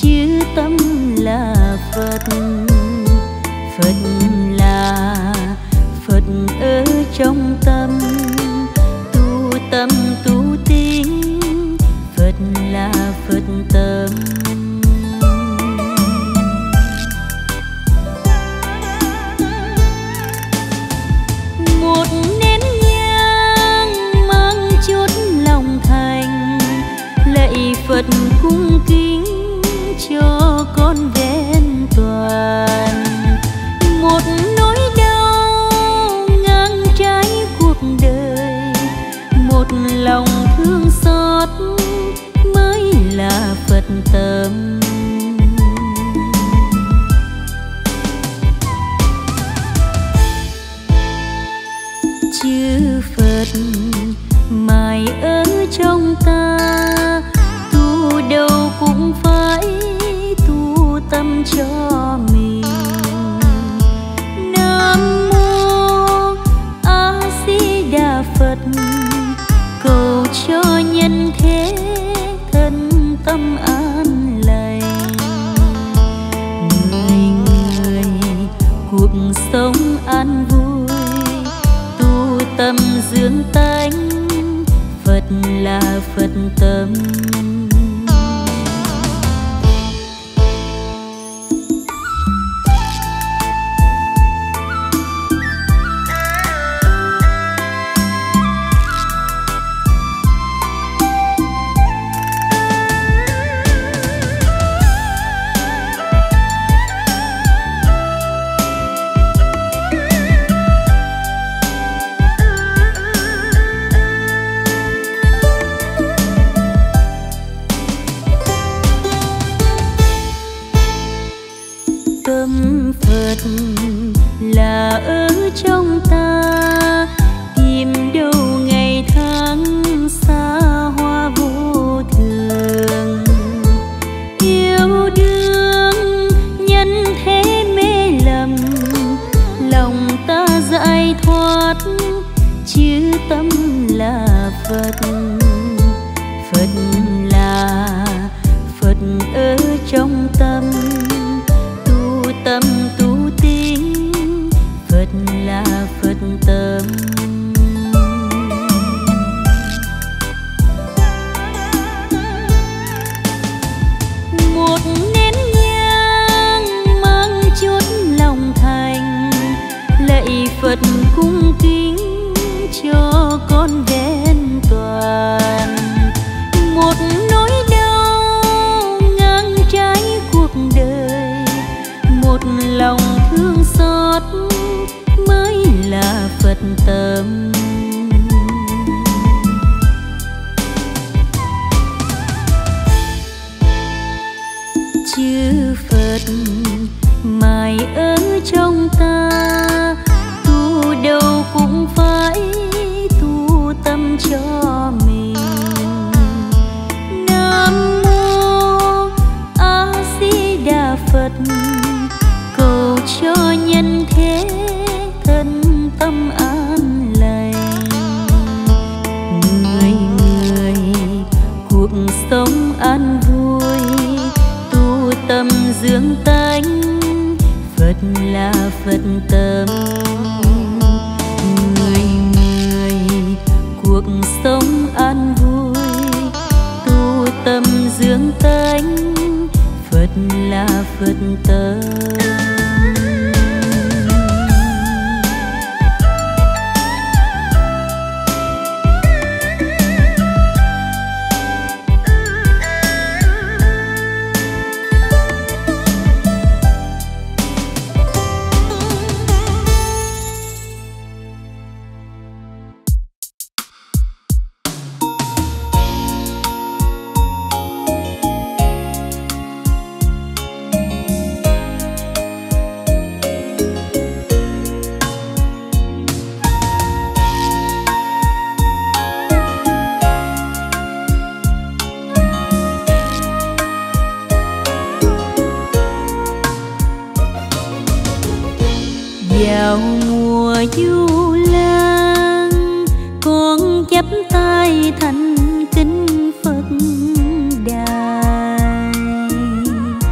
chứ tâm là Phật. Phật là Phật ở trong tâm, tu tâm tu tín, Phật là Phật tâm. Một nén nhang mang chút lòng thành, lạy Phật cung kính cho con vẹn toàn. Một nỗi đau ngang trái cuộc đời, một lòng thương xót mới là Phật tâm. Chư Phật mãi ở trong ta, tu đâu cũng phải tu tâm cho mình. Nam mô A Di Đà Phật, cầu cho nhân thế thân tâm an lành. Người người cuộc sống an vui, tu tâm dưỡng tánh, Phật là Phật tâm. Tâm Phật là ở trong ta, tìm đâu ngày tháng xa hoa vô thường. Yêu đương nhân thế mê lầm, lòng ta giải thoát chứ tâm là Phật. Phật là Phật ở trong tâm, tâm tu tín, Phật là Phật tâm. Một nén nhang mang chút lòng thành, lạy Phật cung kính cho con vẹn toàn. Một nỗi đau ngang trái cuộc đời, một lòng thương xót mới là Phật tâm. Chư Phật mãi ở trong ta, tu đâu cũng phải tu tâm cho mình. Nam mô A Di Đà Phật, cầu cho nhân thế thân tâm an lành. Người người cuộc sống an vui, tu tâm dưỡng tánh, Phật là Phật tâm. Người người cuộc sống an vui, tu tâm dưỡng tánh, Phật là Phật tâm. Vào mùa du lan, con chắp tay thành kính Phật đài.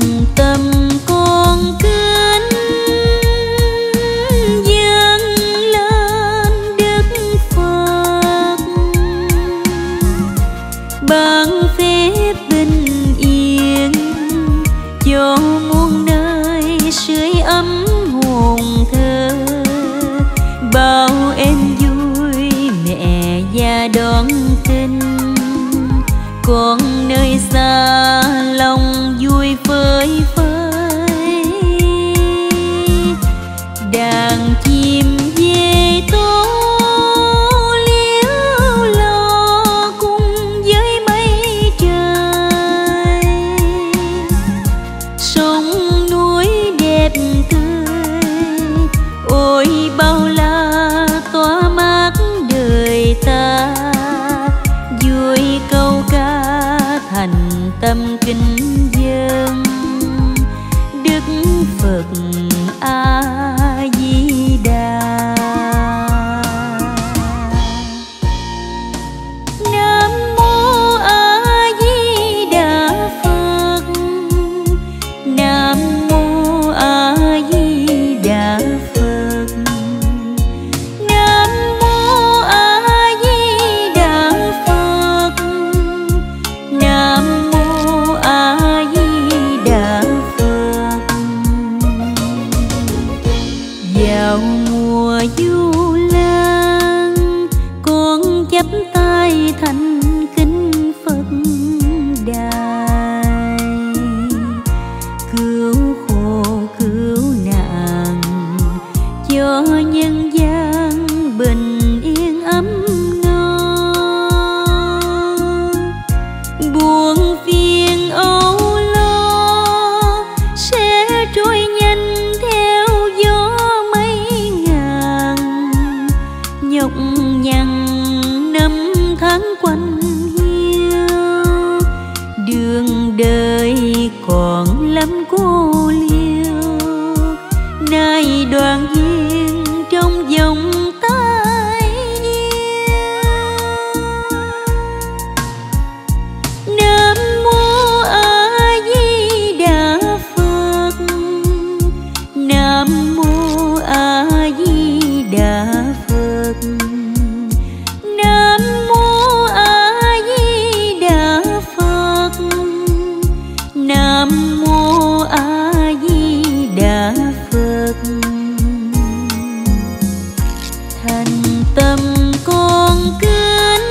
tâm con kính dâng lên Đức Phật, ban phép bình yên cho muôn nơi, sưởi ấm hồn thơ. Bao em vui mẹ già đón tin, con nơi xa lòng vui phơi phới. Đàn chim về tố liếu lo cùng với mây trời. Sông núi đẹp tươi, ôi bao la tỏa mát đời ta. Vui câu ca thành tâm kính dâng Đức Phật A Di Đà. Nam mô A Di Đà Phật, Nam mô A Di Đà Phật, Nam mô A Di Đà Phật, Nam mô A Di Đà Phật. Vào mùa du lan, con chắp tay thành kính Phật đài. Cứu khổ cứu nạn cho nhân gian bình yên ấm no. Buồn phiền âu lo sẽ trôi nhanh theo gió mây ngàn. Nhọc nhằn năm tháng quanh hiu, đường đời còn lắm cô liêu. Nay đoàn viên trong vòng tay yêu. Nam mô A Di Đà Phật, Nam mô A Di Đà Phật, Nam mô A Di Đà Phật, Nam mô A Di Đà Phật. Thành tâm con kính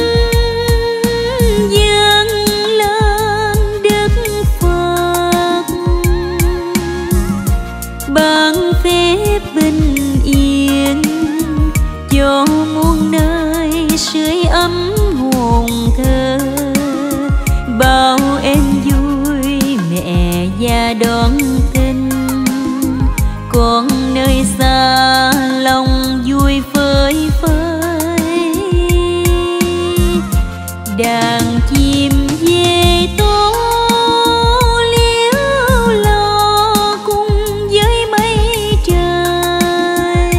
dâng lên Đức Phật, ban phép bình yên cho muôn nơi, sưởi ấm hồn thơ. Bao em vui mẹ già đón tin, con nơi xa lòng vui phơi phới. Đàn chim về tố liếu lo cùng với mây trời.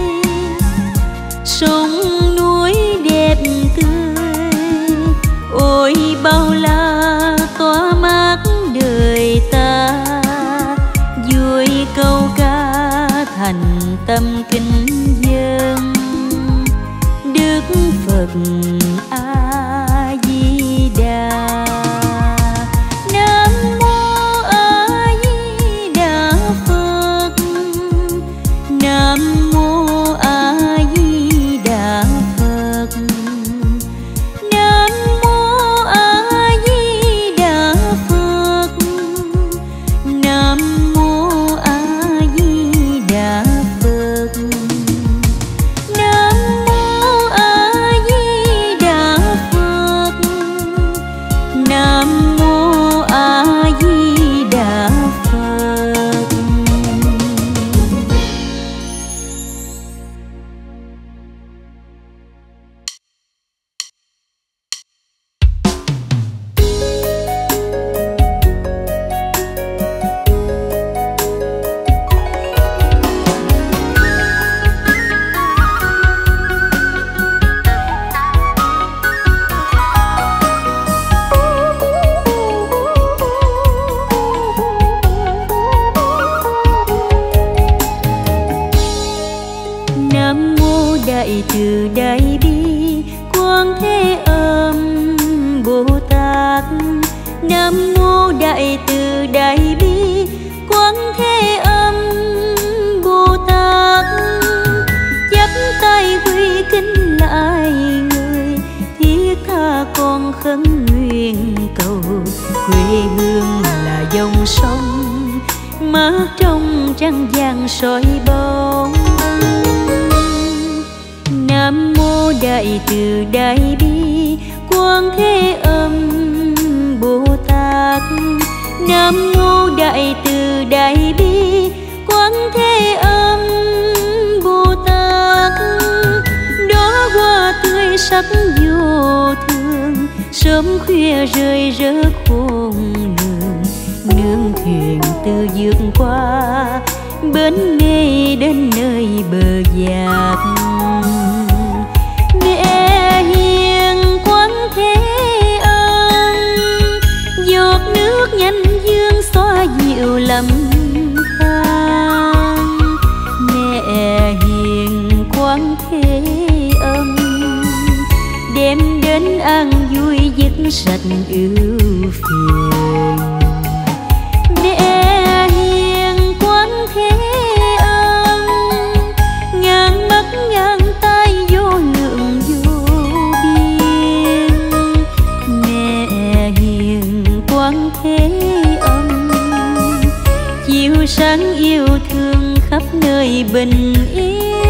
Sông núi đẹp tươi, ôi bao la tỏa mát đời ta. Vui câu ca thành tâm kính dâng Đức Phật A Di Đà. Nam mô A Di Đà Phật, Nam mô A Di Đà Phật, Nam mô A Di Đà Phật, Nam mô A Di Đà Phật, Nam mô A Di đại bi quán thế âm Bồ Tát. Chắp tay quy kính lại người, thiết tha con khấn nguyện cầu. Quê hương là dòng sông mát trong trăng vàng soi bóng. Nam mô Đại Từ Đại Bi Quán Thế Âm Bồ Tát. Nam mô Đại Từ Đại Bi Quán Thế Âm Bồ Tát. Đó hoa tươi sắc vô thường, sớm khuya rơi rớt khôn lường. Nương thuyền từ vượt qua bến nghê đến nơi bờ dạt. Mẹ hiền Quán Thế Âm, giọt nước nhanh dương xóa dịu lầm than. Mẹ hiền Quán Thế Âm, đem đến an vui dứt sạch ưu phiền. Mẹ hiền Quán Thế Âm, ngàn mắt ngàn tay vô lượng vô biên. Mẹ hiền Quán Thế Âm, chiếu sáng yêu thương khắp nơi bình yên.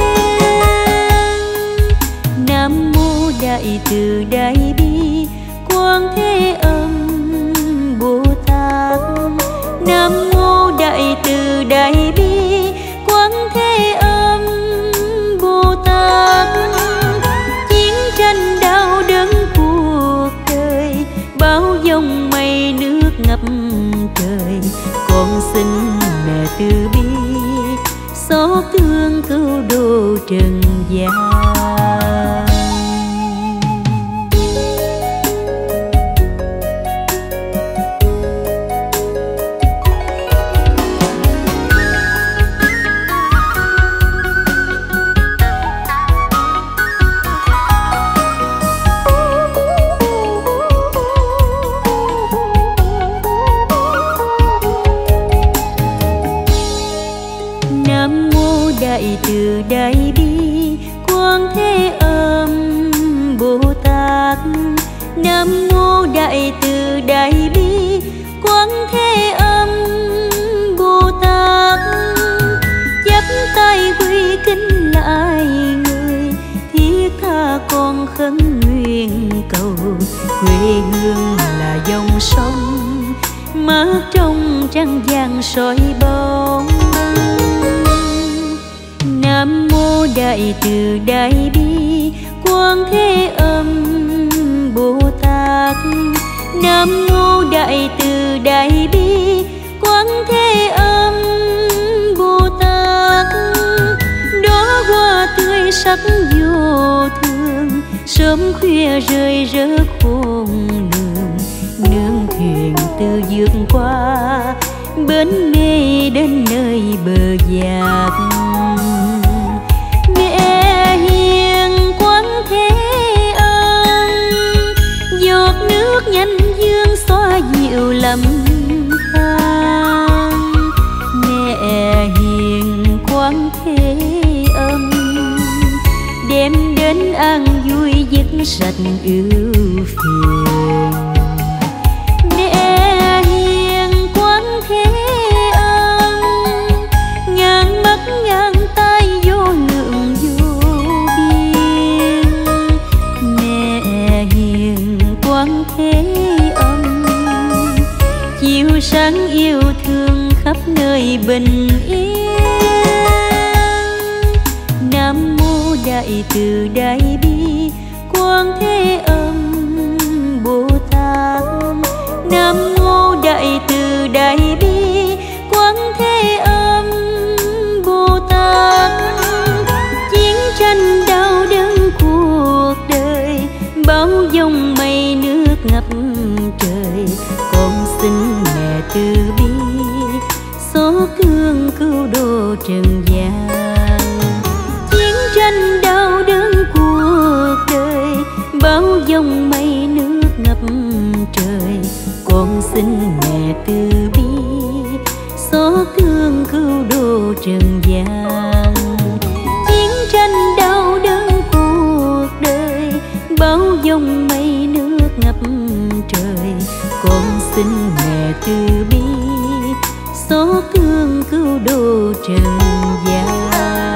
Nam mô Đại Từ Đại Bi Quán Thế Âm Bồ Tát. Nam mô Đại Từ Đại Bi Quán Thế Âm Bồ Tát. Chiến tranh đau đớn cuộc đời, bão giông mây nước ngập trời. Con xin mẹ từ bi xót thương cứu độ trần gian. Nam mô Đại Từ Đại Bi Quán Thế Âm Bồ Tát. Nam mô Đại Từ Đại Bi Quán Thế Âm Bồ Tát. Chắp tay quy kính lại người, thiết tha con khấn nguyện cầu. Quê hương là dòng sông mát trong trăng vàng soi bóng. Nam mô Đại Từ Đại Bi Quán Thế Âm Bồ Tát. Nam mô Đại Từ Đại Bi Quán Thế Âm Bồ Tát. Đó hoa tươi sắc vô thường, sớm khuya rơi rớt khôn lường. Nương thuyền từ vượt qua bến nghê đến nơi bờ dạt. Mẹ hiền Quán Thế Âm, giọt nước nhanh dương xóa dịu lầm than. Mẹ hiền Quán Thế Âm, đem đến an vui dứt sạch ưu phiền. Mẹ hiền Quán Thế Âm, ngàn mắt ngàn tay vô lượng vô biên. Mẹ hiền Quán Thế Âm, chiếu sáng yêu thương khắp nơi bình yên. Nam mô Đại Từ Đại Bi Quán Thế Âm Bồ Tát. Nam mô Đại Từ Đại Bi Quán Thế Âm Bồ Tát. Chiến tranh đau đớn cuộc đời, bão giông mây nước ngập trời. Con xin mẹ từ bi xót thương cứu độ trần gian. Chiến tranh đau đớn cuộc đời, bão giông mây nước ngập trời. Con xin mẹ từ bi thương cứu độ trần gian. Chiến tranh đau đớn cuộc đời, bão giông mây nước ngập trời. Con xin mẹ từ bi, xót thương cứu độ trần gian.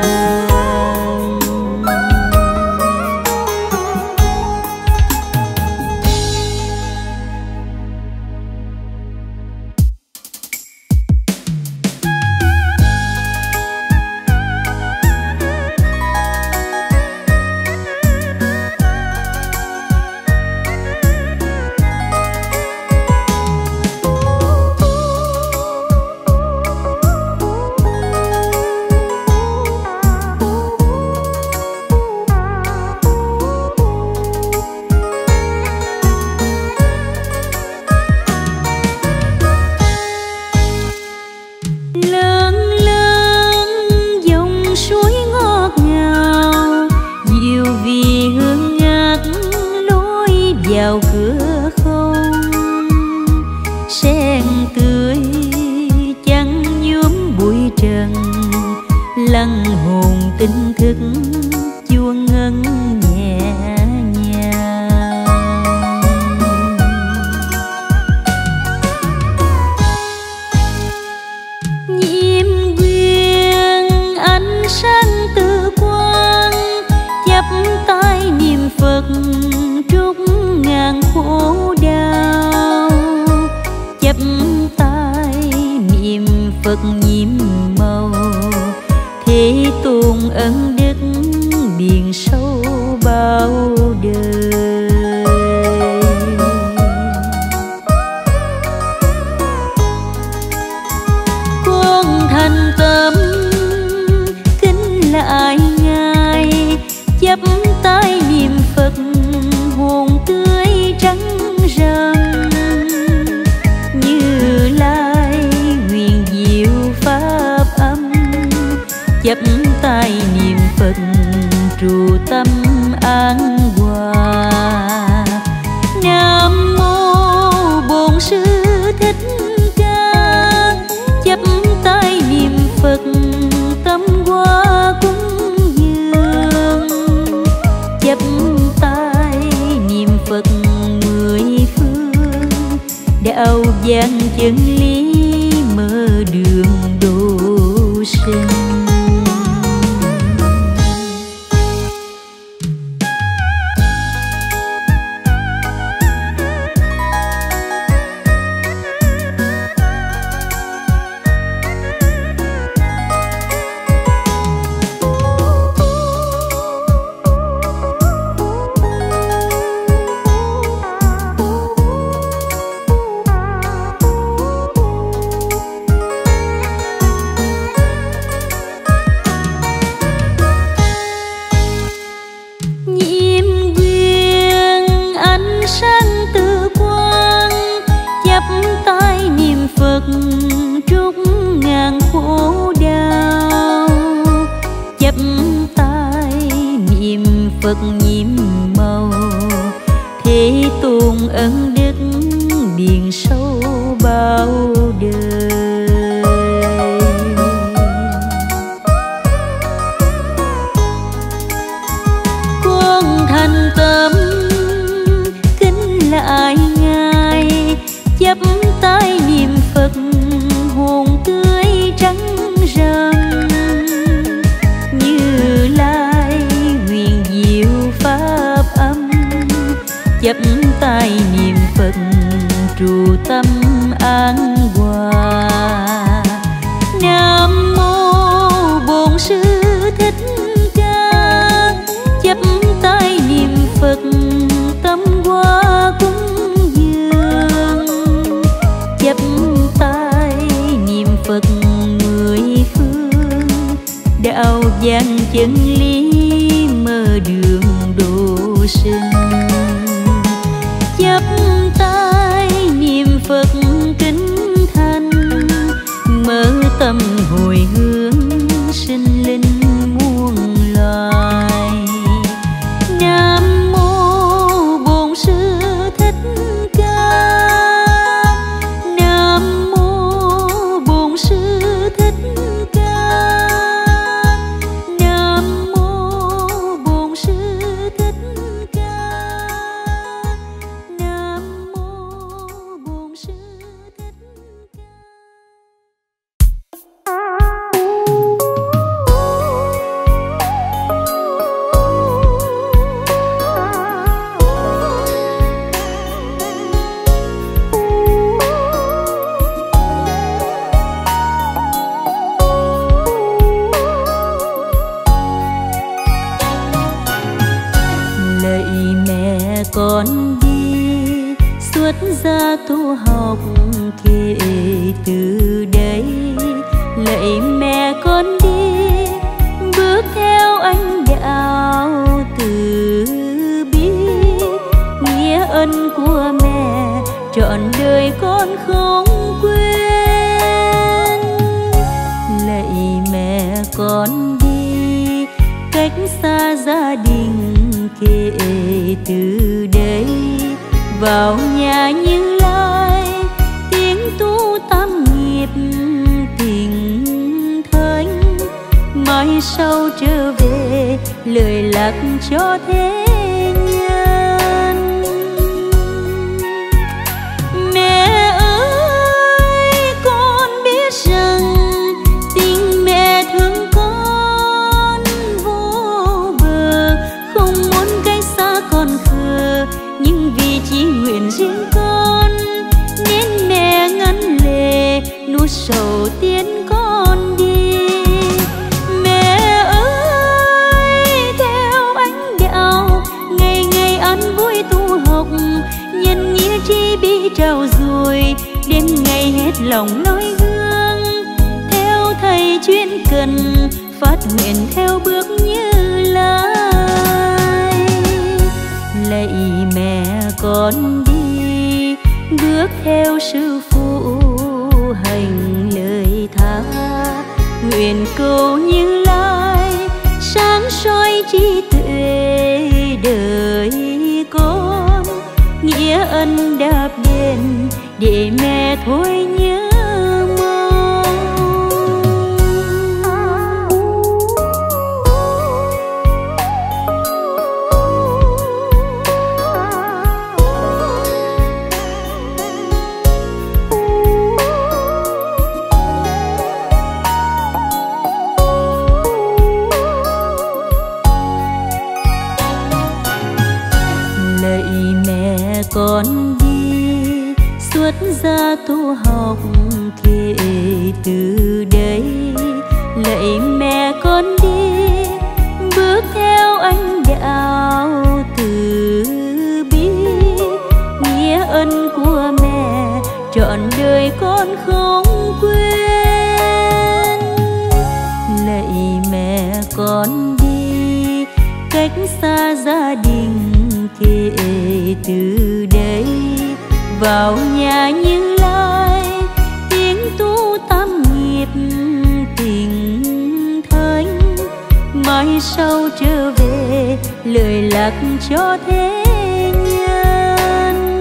vào cửa không, sen tươi chẳng nhuốm bụi trần, lăng hồn tinh thức chuông ngân nhẹ nhàng. Nhiễm quyên ánh sáng từ quang, chắp tay niệm Phật trút ngàn khổ đau, chắp tay niệm Phật nhiệm màu, thế tôn ân đức biển sâu bao đời. Con thành tâm kính lại ngài, chắp tay niệm Phật hồn tươi trắng răng. Như Lai nguyện diệu pháp âm, chắp tay niệm Phật trụ tâm an hòa. Nam mô Bổn Sư Thích Ca, chắp tay niệm Phật tâm hoa cúng dường, chắp tay niệm Phật mười phương, đạo giảng chân lý mở đường độ sinh. Phật trút ngàn khổ đau, chắp tay niệm Phật nhiệm màu, thế tôn ân đức biển sâu bao đời. Con thành tâm kính lại ngài, chắp tay niệm Phật hồn tươi trắng răng. Như Lai nguyện diệu pháp âm, chắp tay niệm Phật trụ tâm an hòa. Nam mô Bổn Sư Thích Ca, chắp tay niệm Phật tâm hoa cúng dường, chắp tay niệm Phật mười phương, đạo giảng chân lý mở đường độ sinh. Chắp tay niệm Phật kính thanh, mở tâm hồi hướng sinh linh muôn loài. Nam mô Bổn Sư Thích Ca, Nam mô Bổn Sư ra tu học kể từ đây, lạy mẹ con đi bước theo anh đạo từ bi, nghĩa ân của mẹ trọn đời con không quên. Lạy mẹ con đi cách xa gia đình kể từ đây, vào nhà Như Lai tiếng tu tam nghiệp tình thánh, mai sau trở về lời lạc cho thế nhân. Mẹ ơi con biết rằng tình mẹ thương con vô bờ, không muốn cách xa con khờ, nhưng vì chỉ nguyện riêng con nên mẹ ngăn lệ nuốt sầu tiến con đi. Mẹ ơi theo ánh đạo ngày ngày ăn vui tu học, nhân nghĩa tri bi trao dồi, đêm ngày hết lòng noi gương, theo thầy chuyên cần phát nguyện theo bước Như Lai. Lạy mẹ con đi bước theo sư phụ hành lời tha, nguyện cầu Như Lai sáng soi trí tuệ đời con, nghĩa ân đạp đền để mẹ thôi nhớ con đi xuất gia tu học kể từ đây, lạy mẹ con đi bước theo anh đạo từ bi, nghĩa ân của mẹ trọn đời con không quên. Lạy mẹ con đi cách xa gia đình kể từ đây, vào nhà Như Lai tiếng tu tam nghiệp tình thánh, mai sau trở về lời lạc cho thế nhân.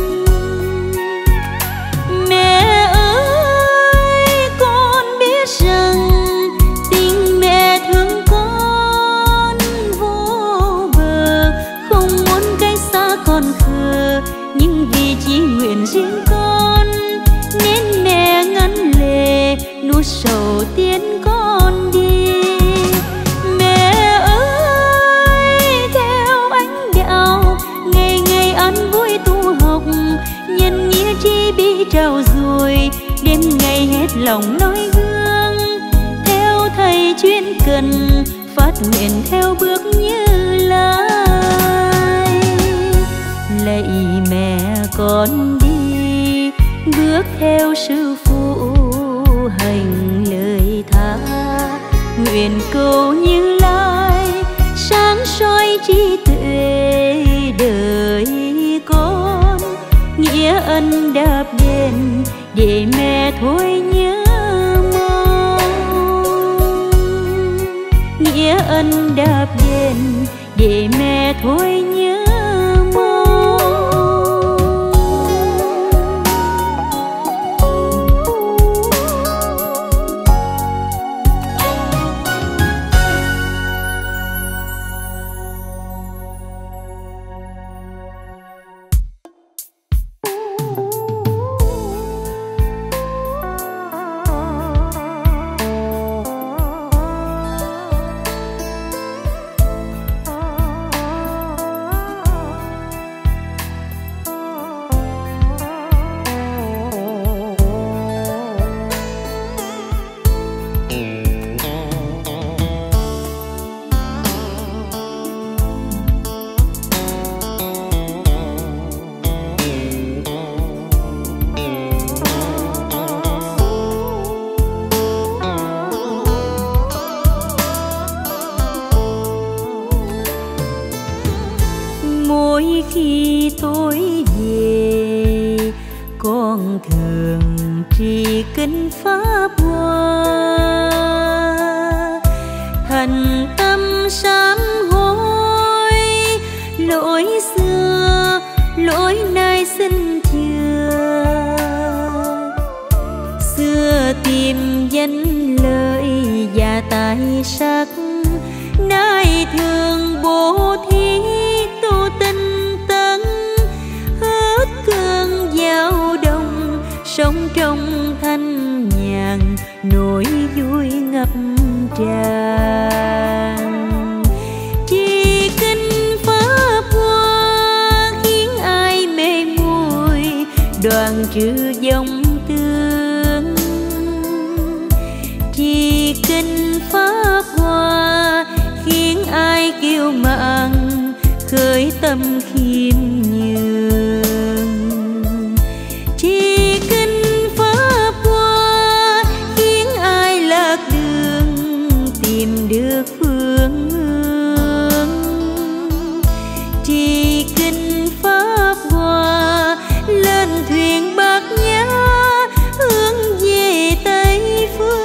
Mẹ ơi con biết rằng tình mẹ thương con vô bờ, không muốn cách xa con khờ, nhưng vì chỉ nguyện riêng con nên mẹ ngăn lệ nuốt sầu tiến con đi. Mẹ ơi theo ánh đạo ngày ngày ăn vui tu học, nhân nghĩa tri bi trao dồi, đêm ngày hết lòng noi gương, theo thầy chuyên cần phát nguyện theo bước Như Lai. Lạy mẹ con đi bước theo sư phụ hành lời tha, nguyện cầu Như Lai sáng soi trí tuệ đời con, nghĩa ân đạp đền để mẹ thôi nhớ mong, nghĩa ân đạp đền để mẹ thôi nhớ. pháp hoa. Thành tâm sám hối lỗi xưa, lỗi nay xin chừa. Xưa tìm danh lợi và tài sắc, nay thường bố thí tu tinh tấn. Hết cơn dao động, sống trong thanh nhàn, nỗi vui ngập tràn. Chỉ kinh pháp hoa khiến ai mê muội, đoàn trừ vong tương. Chỉ kinh pháp hoa khiến ai kiêu mạn, khởi tâm khiêm nhường. Chỉ kinh pháp hoa khiến ai lạc đường, tìm được phương hướng. Chỉ kinh pháp hoa lên thuyền bát nhã, hướng về Tây phương.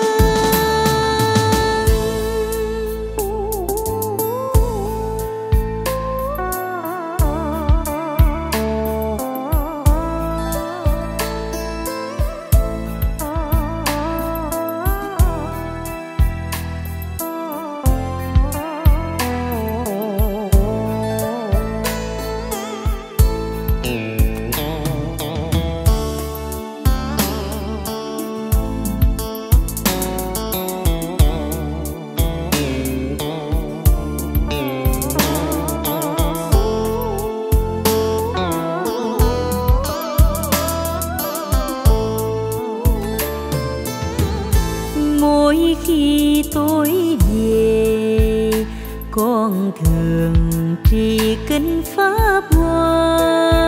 Mỗi khi tôi về, con thường trì kinh pháp hoa.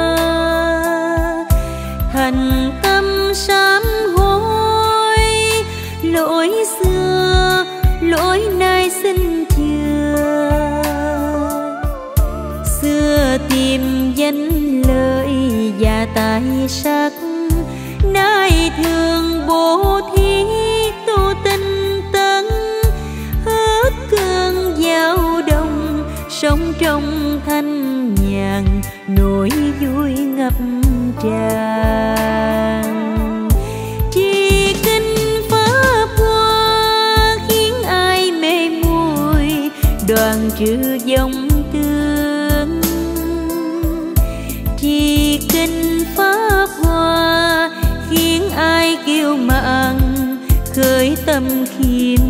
Thành tâm sám hối lỗi xưa, lỗi nay xin chừa. Xưa tìm danh lợi và tài sắc, nay thường bố thí tu tinh tấn. Hết cơn dao động, sống trong thanh nhàn, nỗi vui ngập tràn. Chỉ kinh pháp hoa khiến ai mê muội, đoàn trừ vong tương. Chỉ kinh pháp hoa khiến ai kiêu mạn, khởi tâm khiêm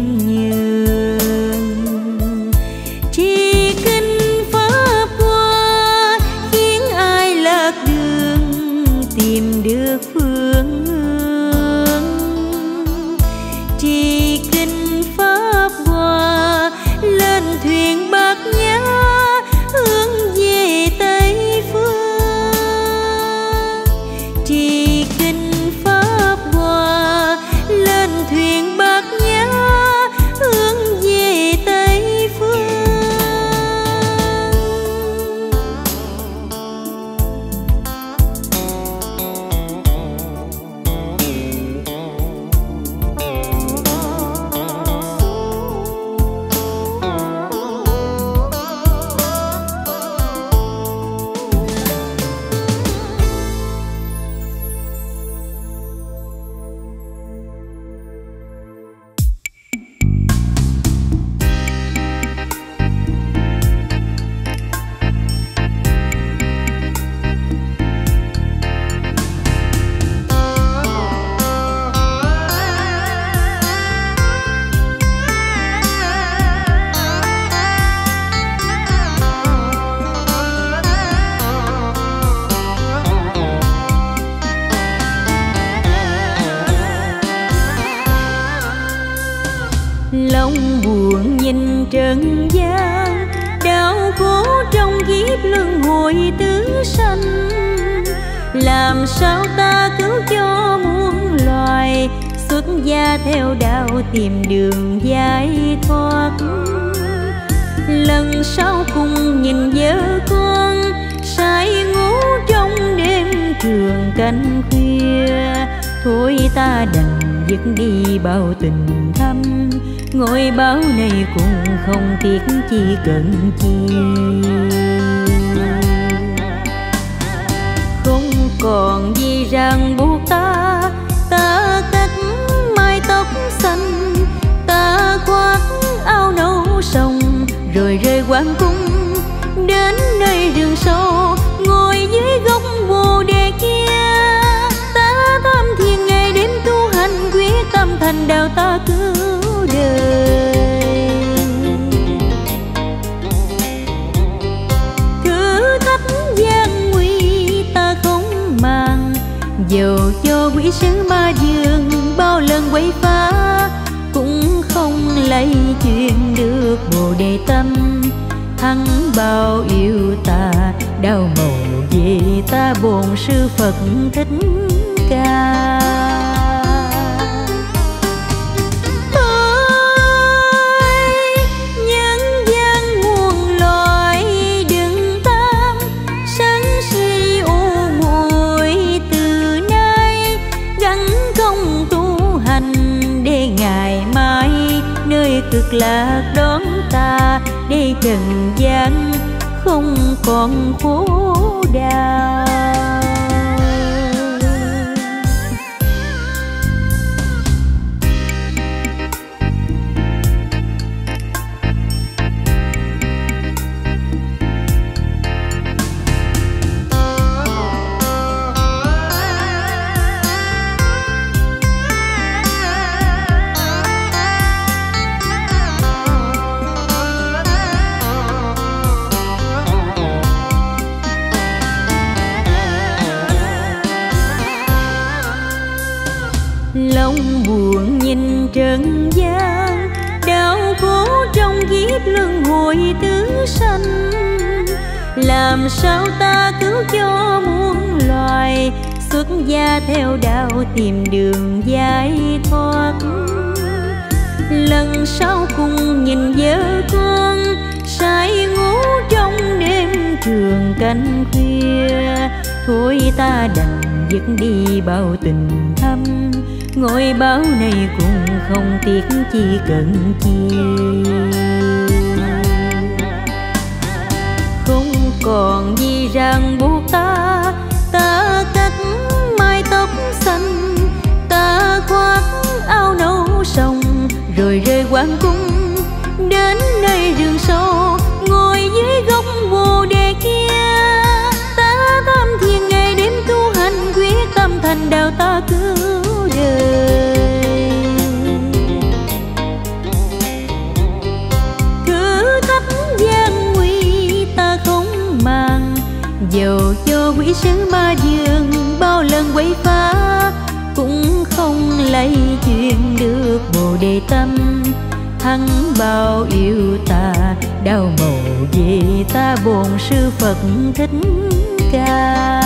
nhường. Chỉ kinh pháp hoa khiến ai lạc đường, tìm được phương hướng. Chỉ kinh pháp hoa lên thuyền bát nhã, hướng về Tây phương. Chỉ kinh pháp hoa lên thuyền bát nhã, hướng về Tây phương. Lòng buồn nhìn trần gian, đau khổ trong kiếp luân hồi tứ sanh. Làm sao ta cứu cho muôn loài, xuất gia theo đạo tìm đường giải thoát. Lần sau cùng nhìn vợ con say ngủ trong đêm trường canh khuya, thôi ta đành dứt đi bao tình thâm, ngôi báo này cũng không tiếc chi cần chi. Không còn gì ràng buộc ta, ta cắt mái tóc xanh, ta khoác áo nâu sông, rồi rời hoàng cung đến nơi rừng sâu, ngồi dưới gốc bồ đề kia. Ta tham thiền ngày đêm tu hành, quyết tâm thành đạo ta cứu đời. Thử thách gian nguy ta không màng, dầu cho quỷ sứ ma dương bao lần quấy phá, cũng không lấy chuyện được bồ đề tâm. Hắn bao yêu ta, đau màu về ta bổn sư Phật Thích Ca. Ôi nhân gian muôn loài đừng tam, sân si u muội từ nay, gắn công tu hành để ngày mai nơi cực lạc đón ta, để trần gian không còn khổ đau. Lòng buồn nhìn trần gian, đau khổ trong kiếp luân hồi tứ sanh. Làm sao ta cứu cho muôn loài, xuất gia theo đạo tìm đường giải thoát. Lần sau cùng nhìn vợ con, say ngủ trong đêm trường canh khuya, thôi ta đành dứt đi bao tình thâm, ngôi báo này cũng không tiếc chi cần chi. Không còn gì ràng buộc ta, ta cắt mái tóc xanh, ta khoác áo nâu sông, rồi rời hoàng cung đến nơi rừng sâu, ngồi dưới gốc bồ đề kia. Ta tham thiền ngày đêm tu hành, quyết tâm thành đạo ta cứu đời. Thử thách gian nguy ta không màng, dầu cho quỷ sứ ma dương bao lần quấy phá, cũng không lấy chuyện được bồ đề tâm. Hắn bao yêu ta, đau màu về ta bổn sư Phật Thích Ca.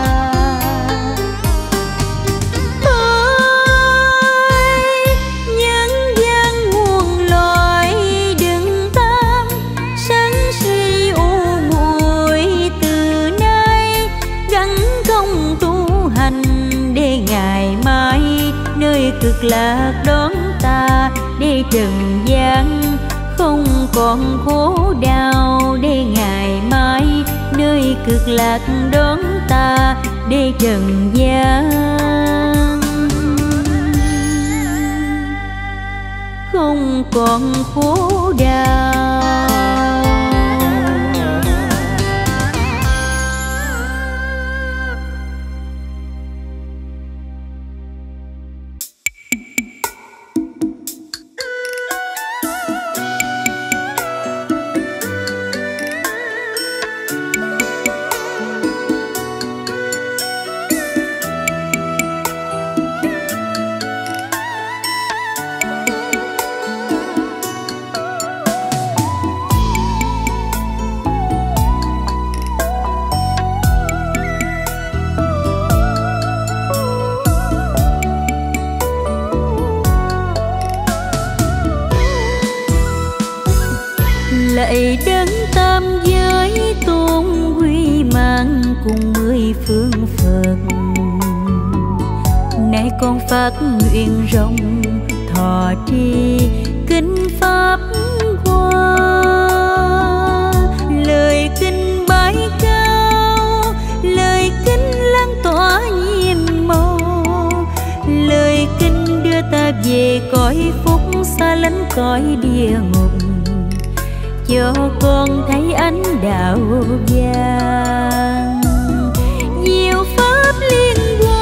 Cực lạc đón ta, để trần gian không còn khổ đau, để ngày mai nơi cực lạc đón ta, để trần gian không còn khổ đau. lạy đấng tam giới tôn quy mang cùng 10 phương Phật. nay con phát nguyện rộng thọ trì kinh pháp hoa. Lời kinh bái cao, lời kinh lan tỏa nhiệm màu, lời kinh đưa ta về cõi phúc xa lánh cõi địa ngục, cho con thấy ánh đạo vàng. Nhiều pháp liên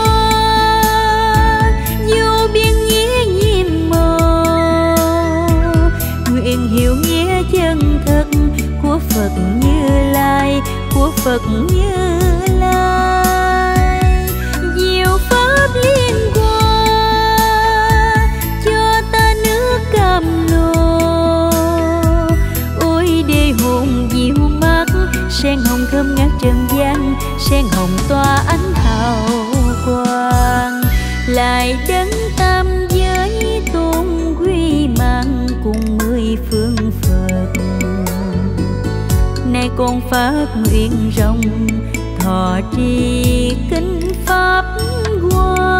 hoa, vô biên nghĩa nhiệm màu, nguyện hiểu nghĩa chân thật của Phật Như Lai, của Phật Như Lai. Nhiều pháp liên hoa, cho ta nước cam lồ, ôi để hồn dịu mát, sen hồng thơm ngát trần gian, sen hồng tỏa ánh hào quang. Lại đấng tam giới tôn quy mang cùng 10 phương Phật, nay con phát nguyện rộng thọ trì kinh pháp hoa.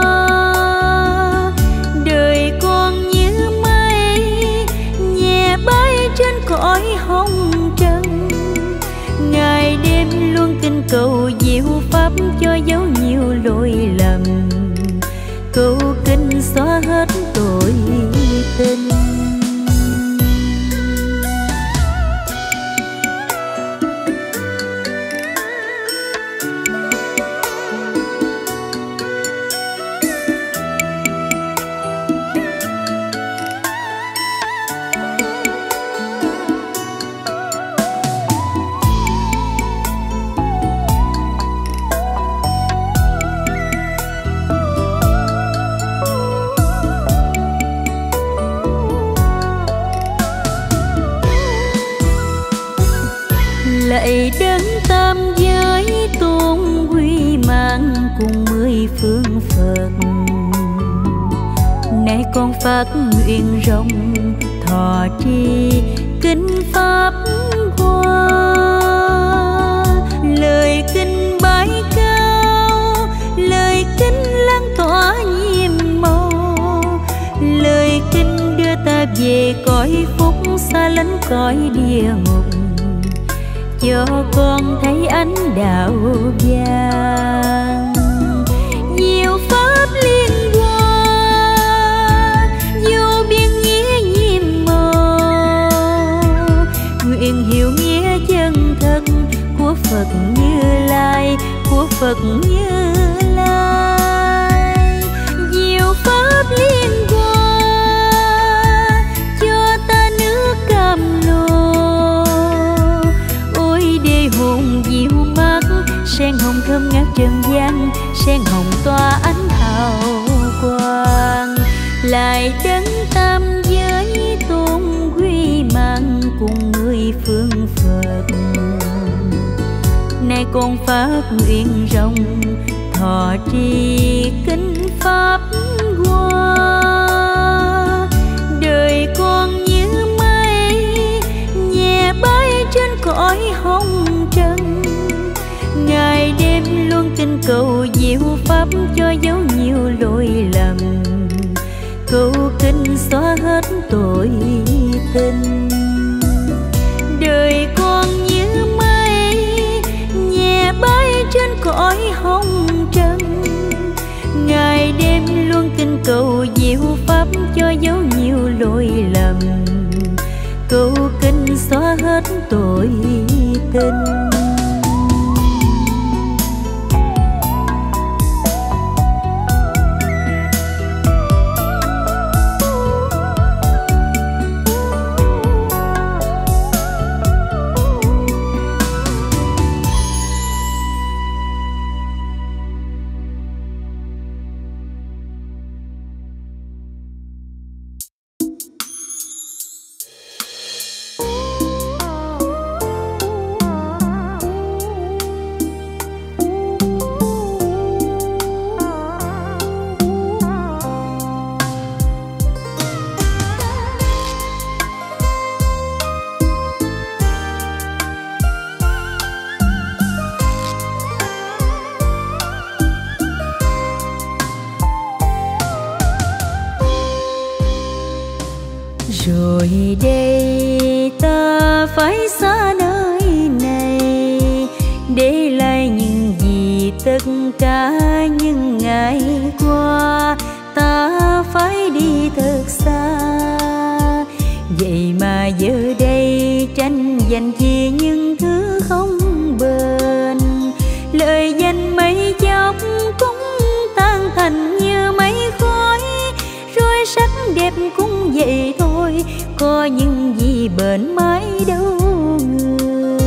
Đời con như mây nhẹ bay trên cõi hồng trần, ngày đêm luôn kinh cầu diệu pháp cho dấu nhiều lỗi lầm, cầu kinh xóa hết tội tình. Lạy đấng tam giới tôn quy mang cùng 10 phương Phật, nay con phát nguyện rộng thọ trì kinh pháp hoa. Lời kinh bái cao, lời kinh lan tỏa nhiệm màu, lời kinh đưa ta về cõi phúc xa lánh cõi địa ngục, cho con thấy ánh đạo vàng. Nhiều pháp liên hoa, vô biên nghĩa nhiệm màu, nguyện hiểu nghĩa chân thật của Phật Như Lai, của Phật Như Lai. Nhiều pháp liên hoa, cho ta nước cam lồ, hồn dịu mát, sen hồng thơm ngát trần gian, sen hồng tỏa ánh hào quang. Lại đấng tam giới tôn quy mang cùng 10 phương Phật, nay con phát nguyện rộng thọ trì kinh pháp hoa. Đời con như mây nhẹ bay trên cõi hồng trần, ngày đêm luôn kinh cầu diệu pháp cho dấu nhiều lỗi lầm, cầu kinh xóa hết tội tình. Đời con như mây nhẹ bay trên cõi hồng trần, ngày đêm luôn kinh cầu diệu pháp cho dấu nhiều lỗi lầm, cầu kinh xóa hết tội tình. Rồi đây ta phải xa nơi này, để lại những gì tất cả những ngày qua. Ta phải đi thật xa, vậy mà giờ đây tranh giành chi những thứ không bền. Lời danh mấy chốc cũng tan thành như mây khói, rồi sắc đẹp cũng vậy thôi, có những gì bền mãi đâu người.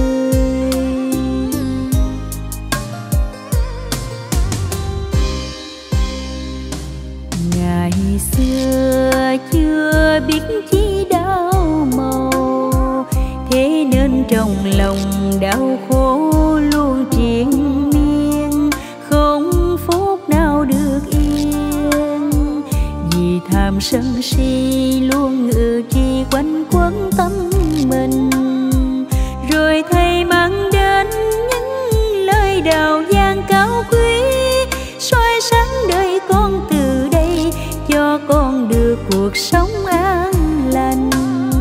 Ngày xưa chưa biết chi đau màu, thế nên trong lòng đau khổ luôn triền miên, không phút nào được yên. Vì tham sân si luôn ngự trị quanh quẩn tâm mình, rồi thầy mang đến những lời đạo giang cao quý, soi sáng đời con từ đây, cho con được cuộc sống an lành.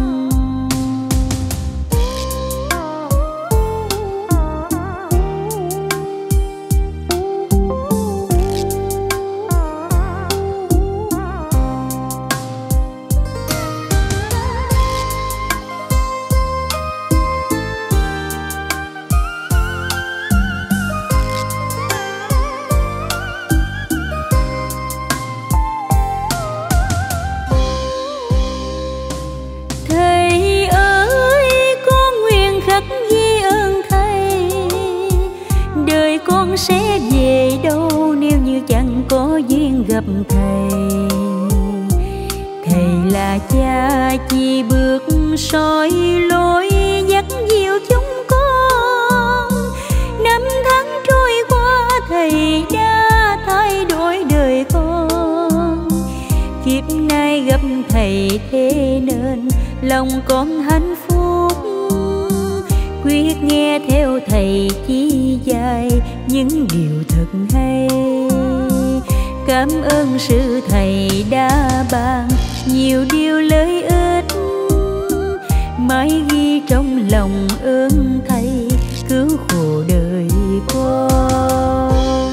Sẽ về đâu nếu như chẳng có duyên gặp thầy. Thầy là cha chỉ bước soi lối dắt dìu chúng con. Năm tháng trôi qua thầy đã thay đổi đời con. Kiếp nay gặp thầy thế nên lòng con hạnh phúc, quyết nghe theo thầy chỉ dạy những điều thật hay. Cảm ơn sư thầy đã ban nhiều điều lợi ích, mãi ghi trong lòng ơn thầy cứu khổ đời con.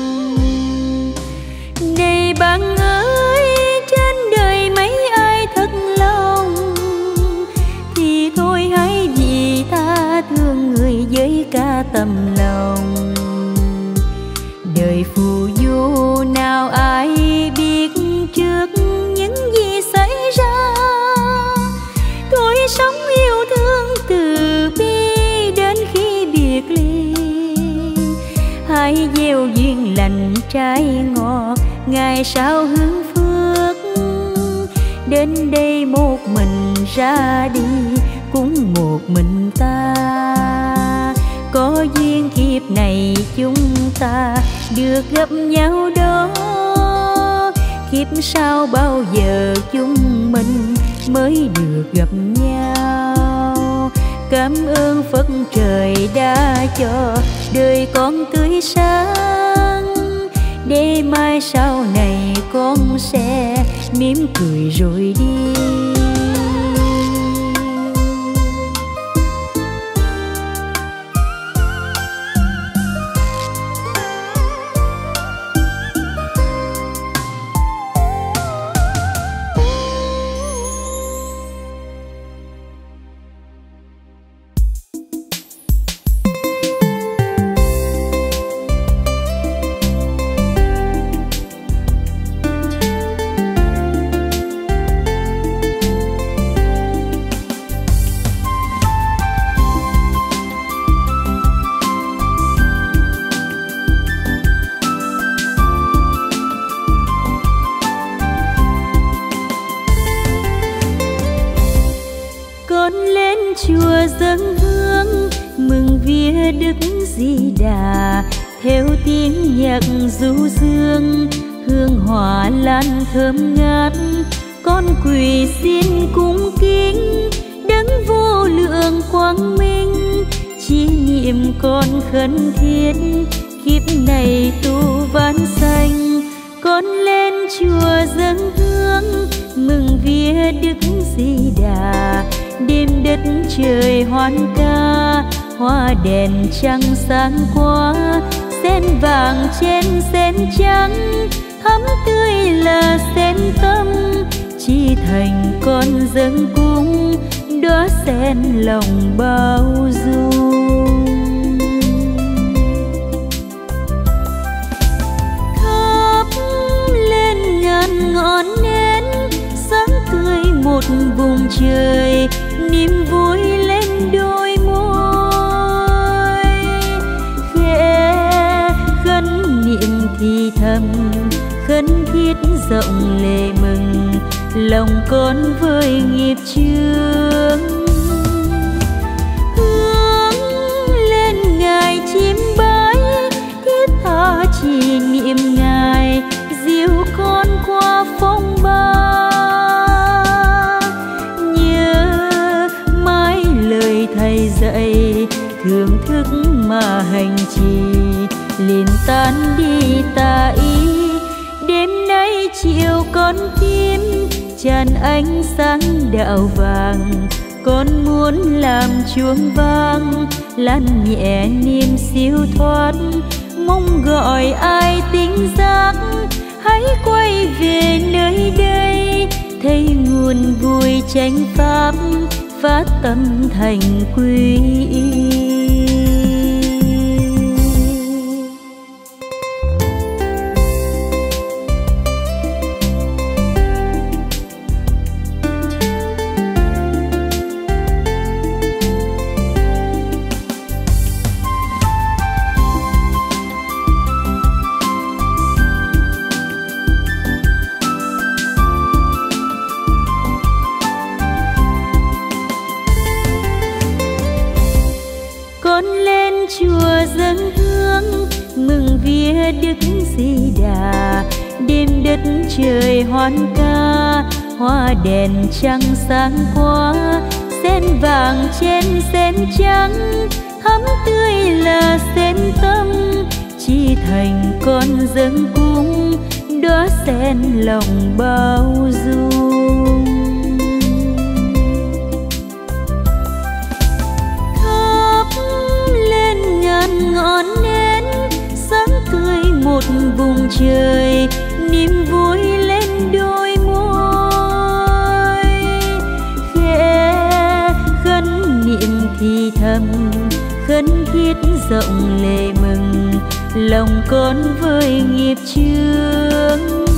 Này bạn ơi, trên đời mấy ai thật lòng, thì thôi hãy vì tha thương người với cả tấm lòng. Đời phù du nào ai biết trước những gì xảy ra, thôi sống yêu thương từ bi đến khi biệt ly. Hãy gieo duyên lành trái ngọt, ngày sau hướng phước. Đến đây một mình ra đi cũng một mình ta, có duyên kiếp này chúng ta được gặp nhau đó. Kiếp sau bao giờ chúng mình mới được gặp nhau. Cảm ơn Phật trời đã cho đời con tươi sáng, để mai sau này con sẽ mỉm cười rồi đi. Dâng hương mừng vía Đức Di Đà, theo tiếng nhạc du dương hương hoa lan thơm ngát. Con quỳ xin cung kính đấng vô lượng quang minh, chỉ niệm con khấn thiết kiếp này tu vãng sanh. Con lên chùa dâng hương mừng vía Đức Di Đà, trời hoan ca, hoa đèn trăng sáng quá, sen vàng trên sen trắng, thắm tươi là sen tâm, chi thành con dâng cung đóa sen lòng bao dung. Thắp lên ngàn ngọn nến, sáng tươi một vùng trời, niềm vui lên đôi môi, khẽ khấn niệm thì thầm, khấn thiết rộng lệ mừng, lòng con với nghiệp chướng. Hướng lên ngài chim bái, thiết tha chỉ niệm ngài, dìu con qua phong ba. Nhớ mãi lời thầy dạy, thưởng thức mà hành trì, liền tan đi tà ý. Đêm nay chiều con tim tràn ánh sáng đạo vàng, con muốn làm chuông vang, lan nhẹ niềm siêu thoát, mong gọi ai tỉnh giác, hãy quay về nơi đây, thấy nguồn vui chánh pháp, phát tâm thành quy y. Dâng hương mừng vía Đức Di Đà, đêm đất trời hoan ca, hoa đèn trăng sáng quá, sen vàng trên sen trắng, thắm tươi là sen tâm, chi thành con dâng cung đóa sen lòng bao dung. Ngọn nến sáng tươi một vùng trời, niềm vui lên đôi môi, khẽ khấn niệm thì thầm, khấn thiết rộng lệ mừng, lòng con với nghiệp chướng.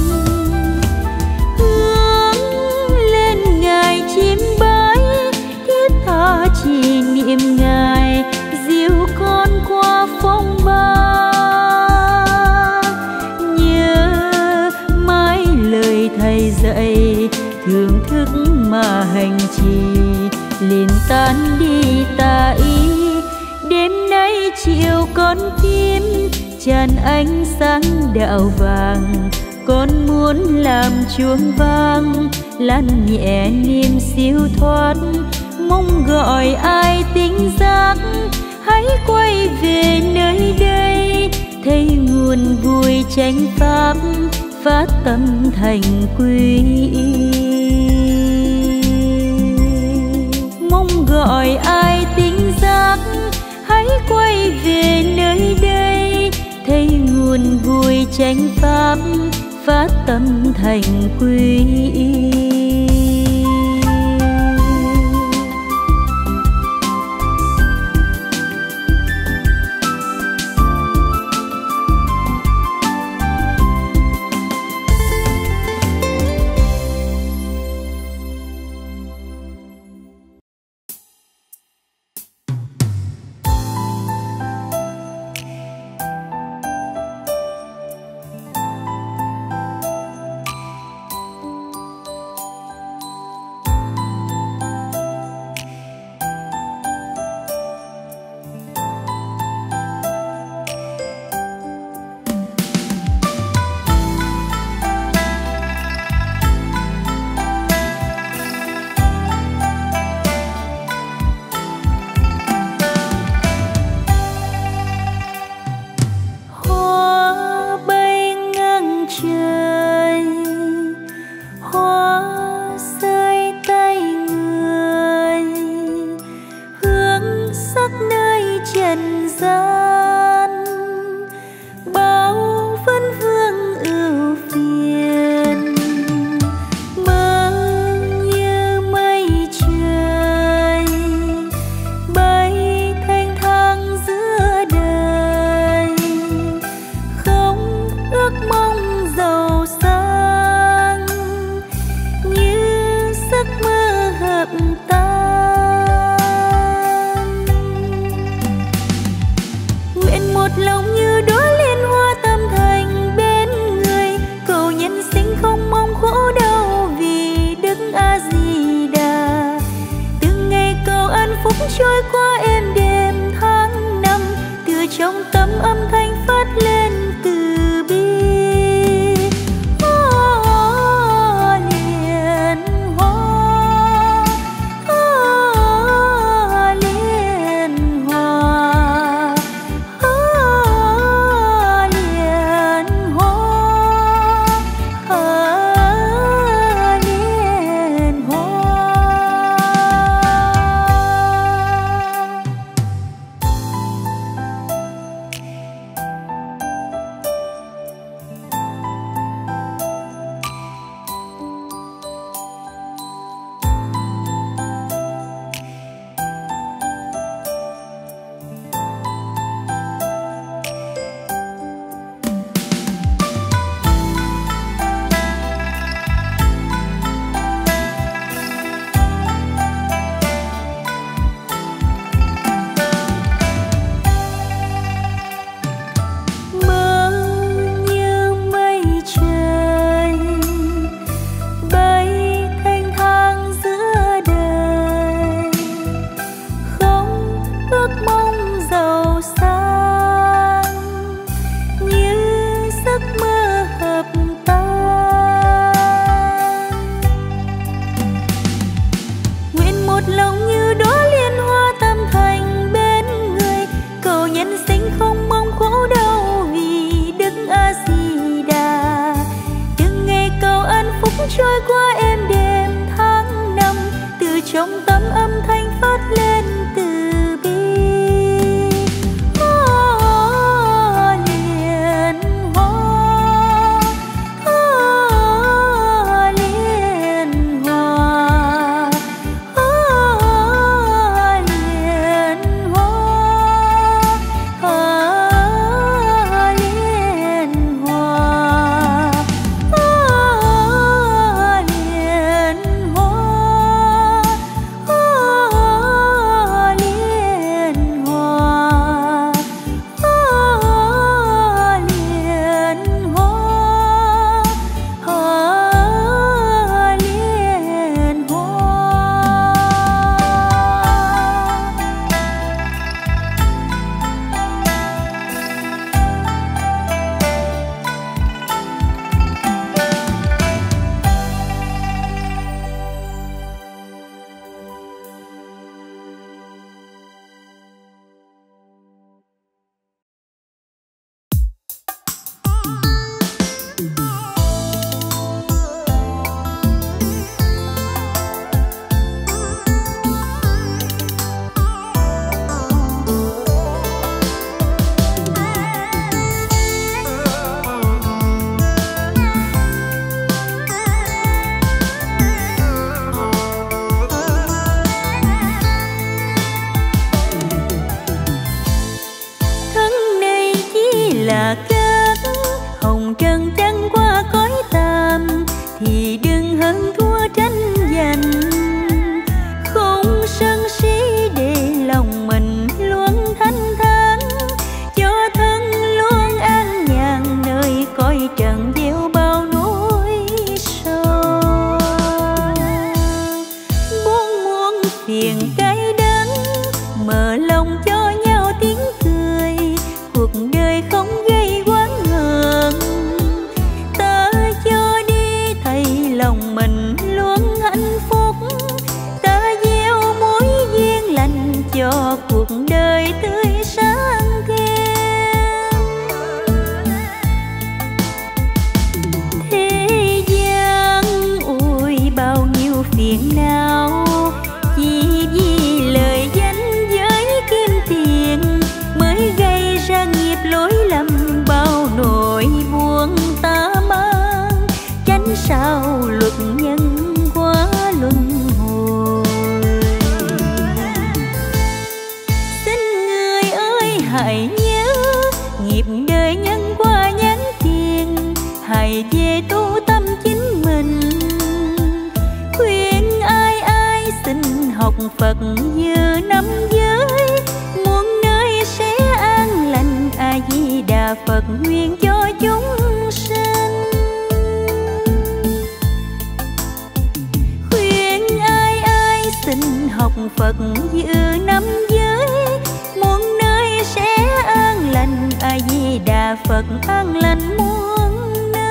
Hướng lên ngài chim bái, thiết tha chỉ niệm ngài, dìu con qua phong ba. Nhớ mãi lời thầy dạy, thưởng thức mà hành trì, liền tan đi tà ý. Đêm nay chiều con tim tràn ánh sáng đạo vàng, con muốn làm chuông vang, lan nhẹ niềm siêu thoát, mong gọi ai tỉnh giác, hãy quay về nơi đây, thấy nguồn vui chánh pháp, phát tâm thành quy y. Mong gọi ai tỉnh giác, hãy quay về nơi đây, thấy nguồn vui chánh pháp, phát tâm thành quy y. phút trôi qua êm đềm tháng năm, từ trong tâm âm thanh phát lên từ bi. Liên hoa, liên hoa, liên hoa, liên hoa. Trôi qua êm đềm tháng năm, từ trong tâm âm thanh phát lên từ bi. Liên hoa, liên hoa, liên hoa, liên hoa. Là cát hồng trần trăng qua cõi tạm, thì đừng hơn thua tranh giành. Không sân si để lòng mình luôn thanh thản, cho thân luôn an nhàn nơi cõi trần gieo bao nỗi sầu. Buông muôn phiền cay đắng, mở lòng cho nhau tiếng cười. Cuộc đời không gây oán hờn, ta cho đi thay lòng mình luôn hạnh phúc. Ta gieo mối duyên lành cho cuộc đời tươi sáng thêm. Thế gian ôi bao nhiêu phiền não, chỉ vì lời danh với kim tiền mới gây ra nghiệp lỗi lầm. Bao nỗi buồn ta mang, tránh sao luật nhân quả luân hồi. Xin người ơi hãy nhớ, nghiệp đời nhân quả nhắn tiền, hãy về tu tâm chính mình. Khuyên ai ai xin học Phật như năm giới, muôn nơi sẽ an lành. A Di Đà Phật nguyện cho chúng sinh. Khuyên ai ai xin xin học Phật giữ năm giới, muôn nơi sẽ an lành. A Di Đà Phật an lành muôn nơi.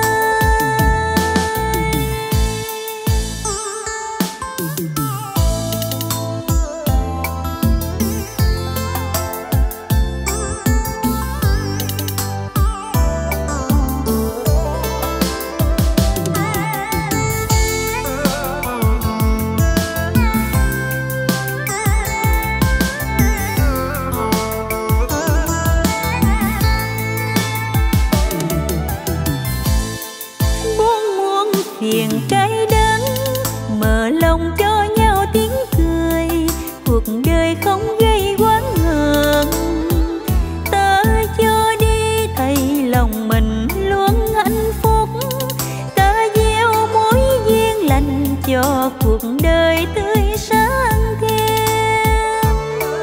Phiền cái đắng mở lòng cho nhau tiếng cười, cuộc đời không gây oán hờn. Ta cho đi thầy lòng mình luôn hạnh phúc, ta gieo mối duyên lành cho cuộc đời tươi sáng thêm.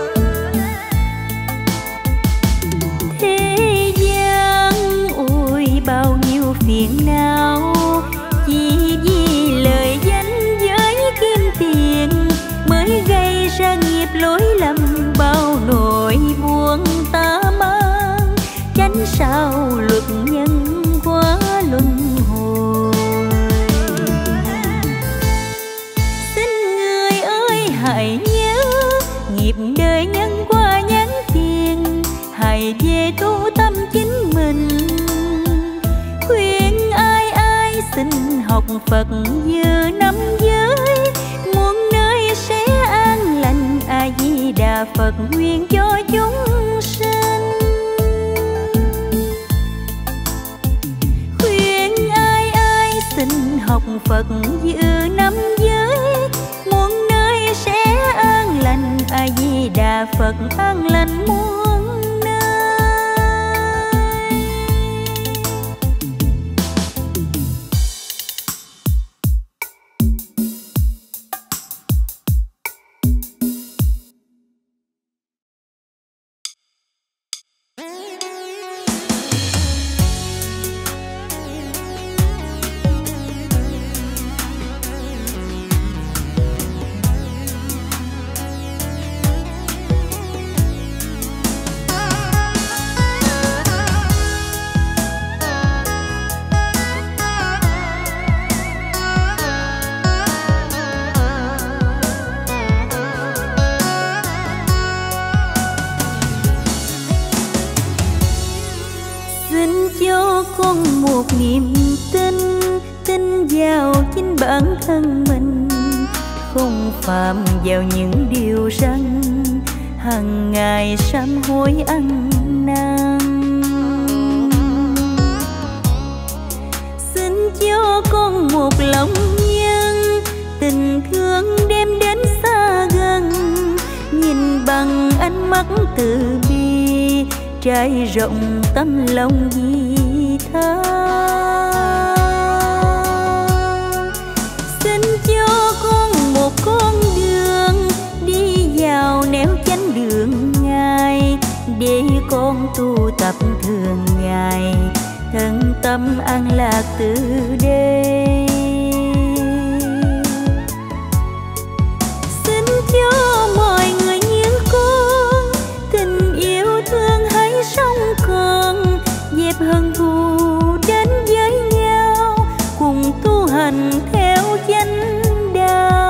Thế gian ôi bao nhiêu phiền não, chỉ vì lời danh giới kim tiền mới gây ra nghiệp lỗi lầm. Bao nỗi buồn ta mang, tránh sao luật nhân quả luân hồi. Xin người ơi hãy nhớ, nghiệp đời nhân quả nhắn tiền, hãy về tu tâm chính mình. Khuyên ai ai xin học Phật như năm giới, muôn nơi sẽ an lành. A Di Đà Phật nguyện cho chúng sinh. Khuyên ai ai xin học Phật giữ năm giới, muôn nơi sẽ an lành. A Di Đà Phật an lành muôn nơi. Con một niềm tin, tin vào chính bản thân mình, không phạm vào những điều răn, hàng ngày sám hối ăn năn. Xin cho con một lòng nhân, tình thương đem đến xa gần, nhìn bằng ánh mắt từ bi, trải rộng tấm lòng di tha. Xin cho con một con đường đi vào nẻo chánh đường Ngài, để con tu tập thường ngày, thân tâm an lạc từ đây. Xin cho mọi người như con, tình yêu thương hãy sống còn, dẹp hận thù đến với nhau, cùng tu hành theo chánh đạo.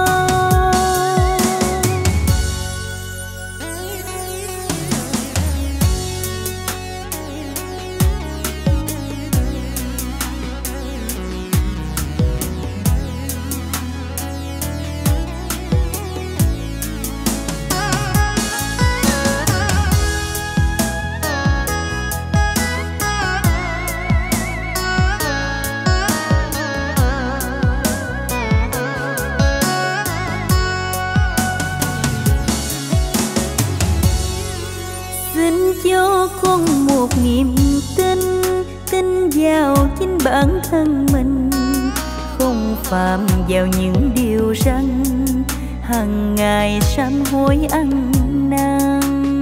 Cho con một niềm tin, tin vào chính bản thân mình, không phạm vào những điều răn, hàng ngày sám hối ăn năn.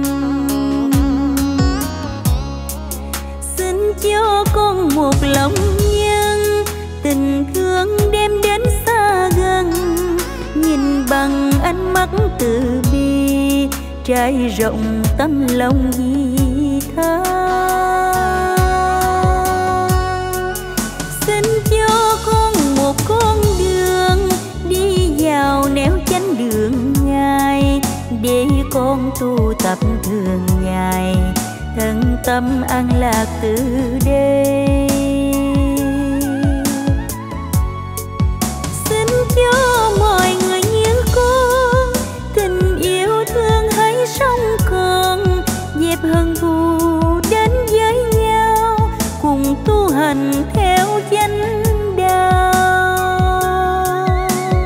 Xin cho con một lòng nhân, tình thương đem đến xa gần, nhìn bằng ánh mắt mắt từ bi, trải rộng tấm lòng vị tha. Xin cho con một con đường đi vào nẻo chánh đường Ngài, để con tu tập thường ngày, thân tâm an lạc từ đây. Xin cho mọi người như con, tình yêu thương hãy sống còn, dẹp hận thù đến với nhau, cùng tu hành theo chánh đạo.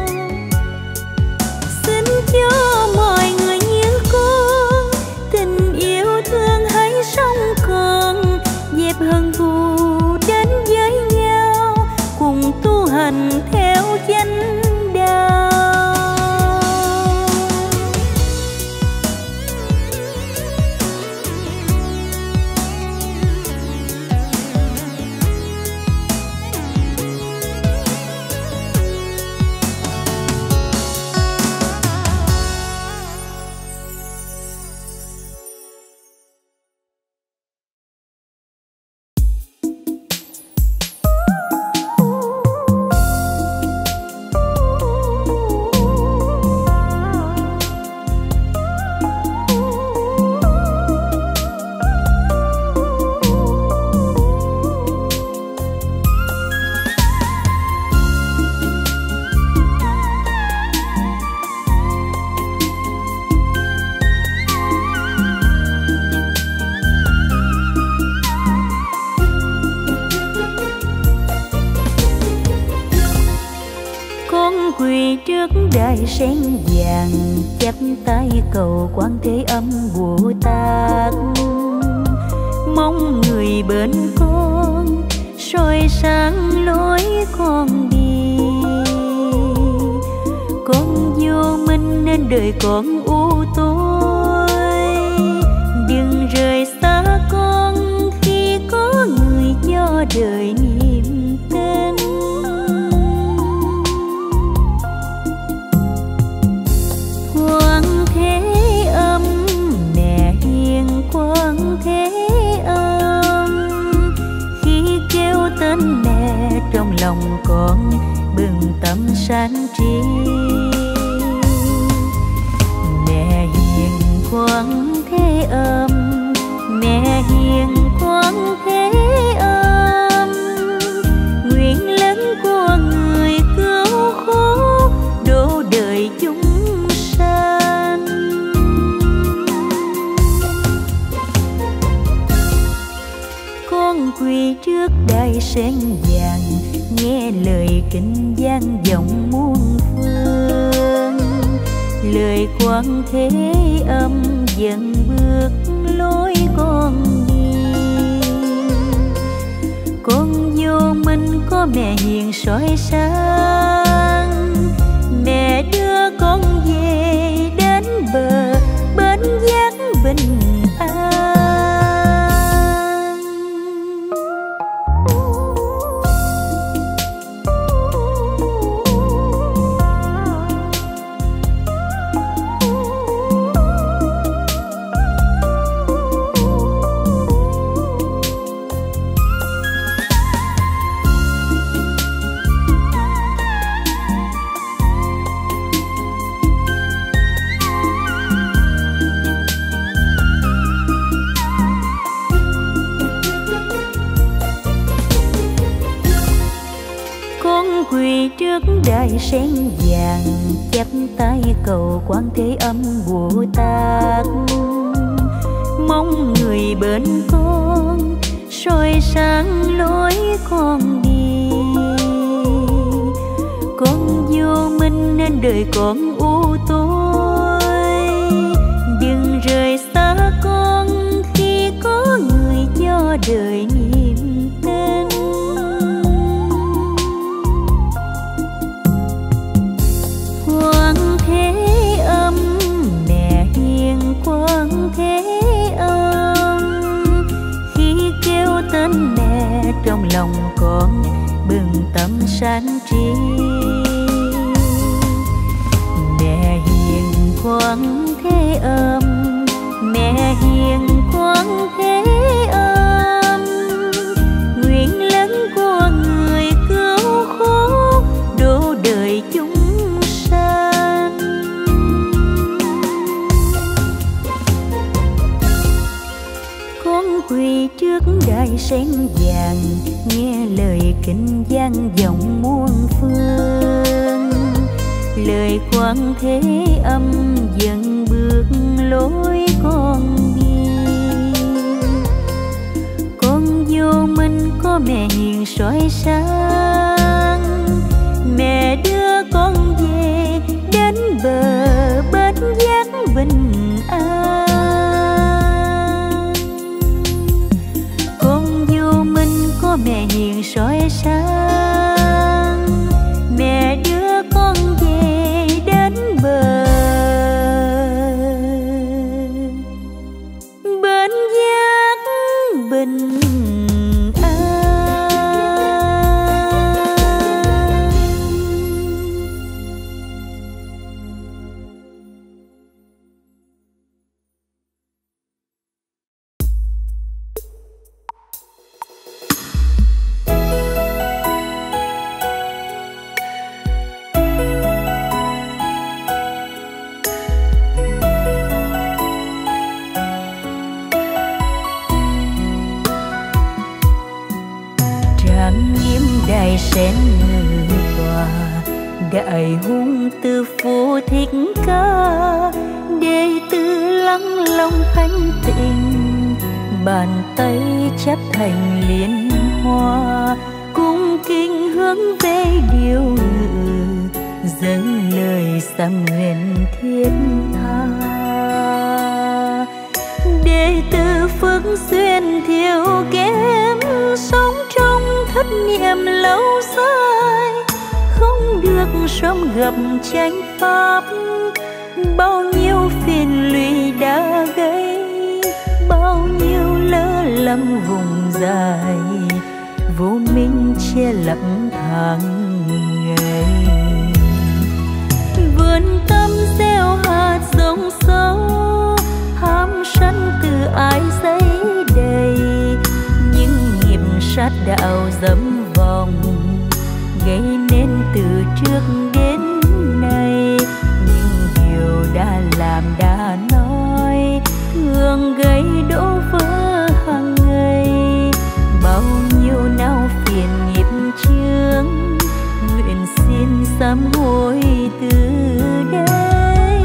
Xin cho mọi người như con, tình yêu thương hãy sống còn, dẹp hận thù đến với nhau, cùng tu hành theo chánh đạo. Quỳ trước đài sen vàng, chắp tay cầu Quan Thế Âm Bồ Tát, mong người bên con soi sáng lối con đi. Con vô minh nên đời con u tối, đừng rời xa con khi có người cho đời niềm tin. Quan Thế Âm, mẹ hiền Quan Thế Âm, khi kêu tên mẹ trong lòng con bừng tâm sáng tri. Mẹ hiền Quan Thế Âm, mẹ hiền Quan Thế Âm, nguyện lớn của người cứu khổ độ đời chúng. Con quỳ trước đài sen vàng, nghe lời kinh vang vọng muôn phương. Lời Quan Thế Âm dần bước lối con đi. Con vô minh có mẹ hiền soi sáng, mẹ đưa con về đến bờ bến giác bình an. Quỳ trước đài sen vàng, chắp tay cầu Quan Thế Âm Bồ Tát, mong người bên con soi sáng lối con đi. Con vô minh nên đời con u tối, đừng rời xa con khi có người cho đời niềm tin. Quan Thế Âm, mẹ hiền Quan Thế Âm, khi kêu tên mẹ trong lòng con bừng tâm sáng tri. Mẹ hiền sen vàng, nghe lời kinh vang vọng muôn phương. Lời Quang Thế Âm dần bước lối con đi. Con vô Minh có mẹ hiền soi sáng, mẹ đưa con về đến bờ bến giác bình an. Con vô Minh có mẹ hiền soi sáng, mẹ đưa con về đến bờ bến giác bình an. Sen ngự tòa đại hung từ Phổ Thích Ca, đệ tử lắng lòng thanh tịnh, bàn tay chắp thành liên hoa, cung kính hướng về điều ngự, dâng lời sám nguyện thiết tha. Đệ tử Phước Xuyên thiếu kém, sống trong thất niệm lâu dài, không được sớm gặp chánh pháp. Bao nhiêu phiền lụy đã gây, bao nhiêu lỡ lầm vùng dài, vô minh che lấp tháng ngày. Vườn tâm gieo hạt giống sâu, ham sân từ ai giấy đầy, những nghiệp sát đạo dẫm vòng, gây nên từ trước đến nay. Những điều đã làm đã nói, thường gây đổ vỡ hàng ngày. Bao nhiêu não phiền nghiệp chướng, nguyện xin sám hối từ đây.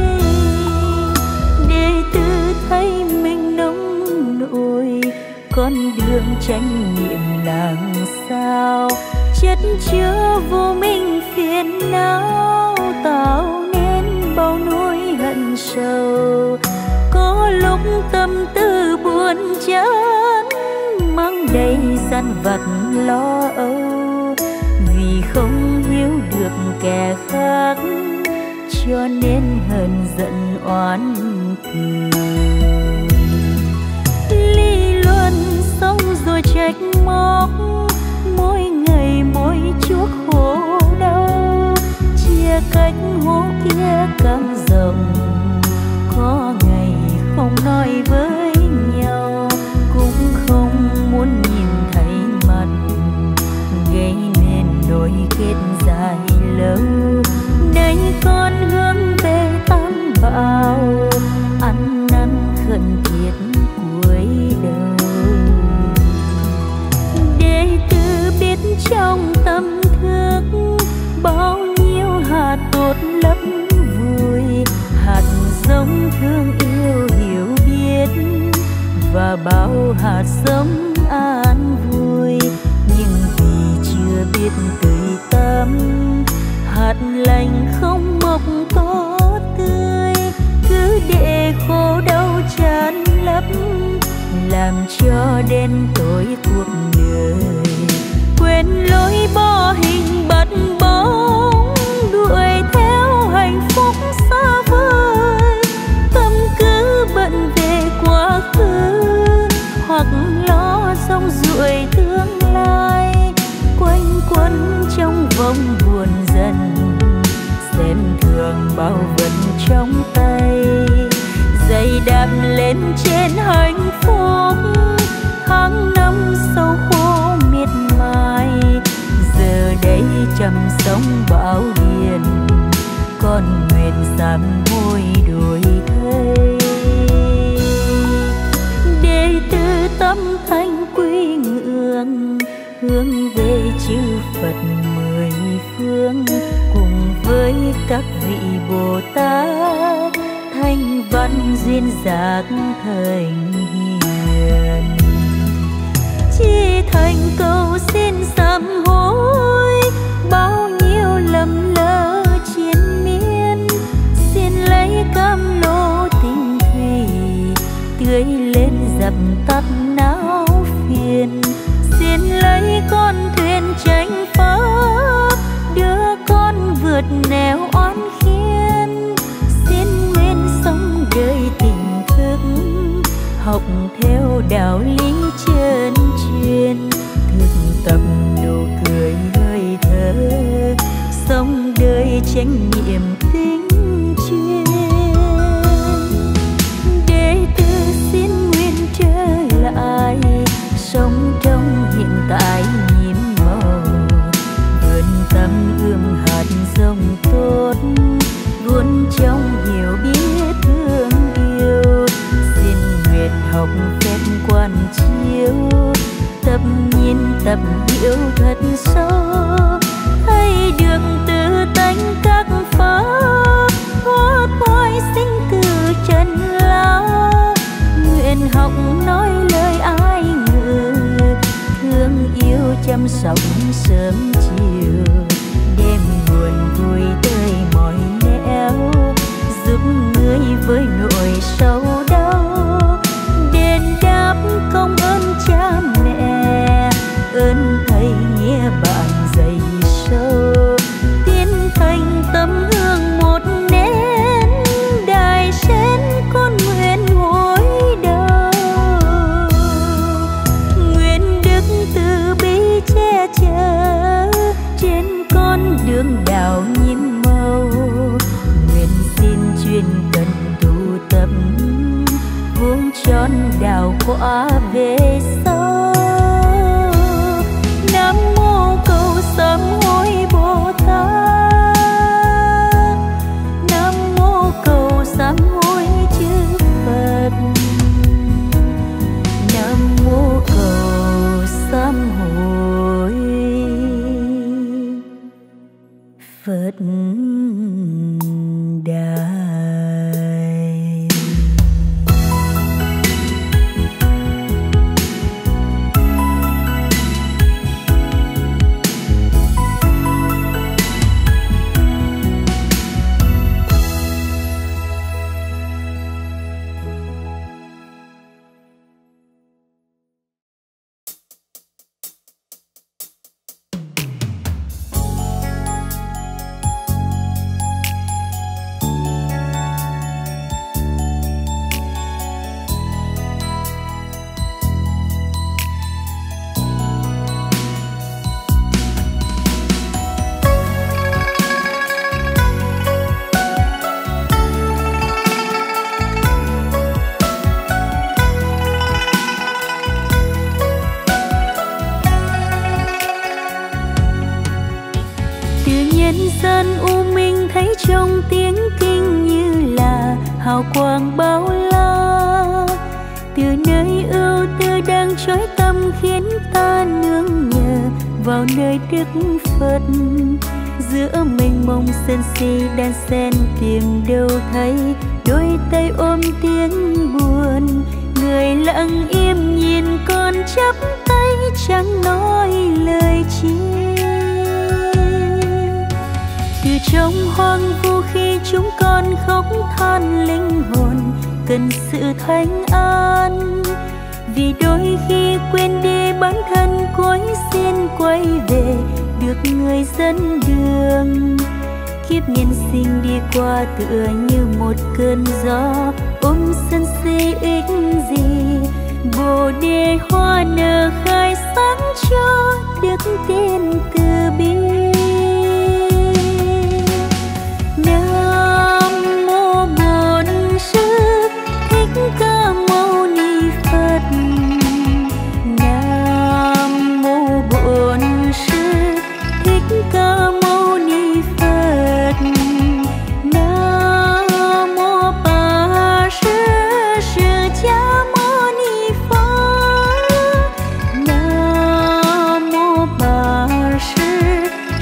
Đệ tử thấy mình nông nổi, con đường chánh niệm làm sao, chất chứa vô minh phiền não, tạo nên bao nỗi hận sầu. Có lúc tâm tư buồn chán, mang đầy gian vặt lo âu, vì không hiểu được kẻ khác, cho nên hờn giận oán thù. Lý luận xong rồi trách móc, mỗi ngày mỗi chuốc khổ đau, chia cách hố kia càng rộng. Có ngày không nói với nhau, cũng không muốn nhìn thấy mặt, gây nên nỗi kết dài lâu. Nay con hướng về tam bảo, ăn năn khẩn thiết cuối đầu. Đệ tử biết trong tâm thức, bao nhiêu hạt tốt lấp vùi, hạt giống thương yêu hiểu biết, và bao hạt giống an vui. Nhưng vì chưa biết tưới tắm, hạt lành không mọc có tươi, cứ để khổ đau tràn lấp, làm cho đen tối cuộc đời. Quên lối bỏ hình bắt bóng, đuổi theo hạnh phúc xa vời. Tâm cứ bận về quá khứ, hoặc lo xong ruồi tương lai, quanh quẩn trong vòng buồn dần, xem thường bao vật trong tay. Giày đạp lên trên hạnh phúc, tháng năm sâu khô miệt mài. Giờ đây trầm sông bão điền, con nguyện sám hối đổi thay. Đệ tử tâm thanh quy ngưỡng, oan duyên giác thành hiền. Chỉ thành cầu xin sám hối bao nhiêu lầm lỡ triền miên, xin lấy cam lô tình thủy tưới lên dập tắt não phiền. Xin lấy con thuyền tranh pháp đưa con vượt nẻo oán khiên. Xin nguyên sống đời tình thức học theo đạo lý chân truyền, thực tập nụ cười hơi thở sống đời chánh niệm tinh chuyên. Đệ tử xin nguyên trở lại sống trong hiện tại nhiệm màu, vươn tâm ươm hạt giống tốt luôn trong hiểu biết thương yêu. Xin nguyện học phép quan chiếu tập nhìn tập hiểu thật sâu, thấy được tự tánh các pháp thoát khỏi sinh tử trần lao. Nguyện học nói lời ai ngờ thương yêu chăm sóc sớm chiều, đem buồn vui tới mọi nẻo giúp người với nỗi sâu đau. Đền đáp công ơn cha mẹ, ơn thầy nghĩa bạn dày sâu, tiến thành tấm hương một nén đài sen con nguyện gối đầu. Nguyện đức từ bi che chở trên con đường đạo nhiệm màu. Nguyện xin chuyên cần tu tập vuông tròn đạo quả về sau. Nam mô cầu sám hối Bồ Tát, Nam mô cầu sám hối chư Phật, Nam mô cầu sám hối Phật Đà. Dân u minh thấy trong tiếng kinh như là hào quang bao la, từ nơi ưu tư đang trói tâm khiến ta nương nhờ vào nơi Đức Phật. Giữa mênh mông sân si đan xen tìm đâu thấy, đôi tay ôm tiếng buồn, người lặng im nhìn con chắp tay chẳng nói lời chi. Từ trong hoang vu khi chúng con khóc than linh hồn cần sự thanh an, vì đôi khi quên đi bản thân cuối xin quay về được người dẫn đường. Kiếp nhân sinh đi qua tựa như một cơn gió ôm sân si ích gì, Bồ đề hoa nở khai sáng cho đức tiên từ bi. Nam mô Bổn Sư Thích Ca Mâu Ni Phật, Nam mô Bổn Sư Thích Ca Mâu Ni Phật, Nam mô Ba Sư Sư Cha Mâu Ni Phật, Nam mô Ba Sư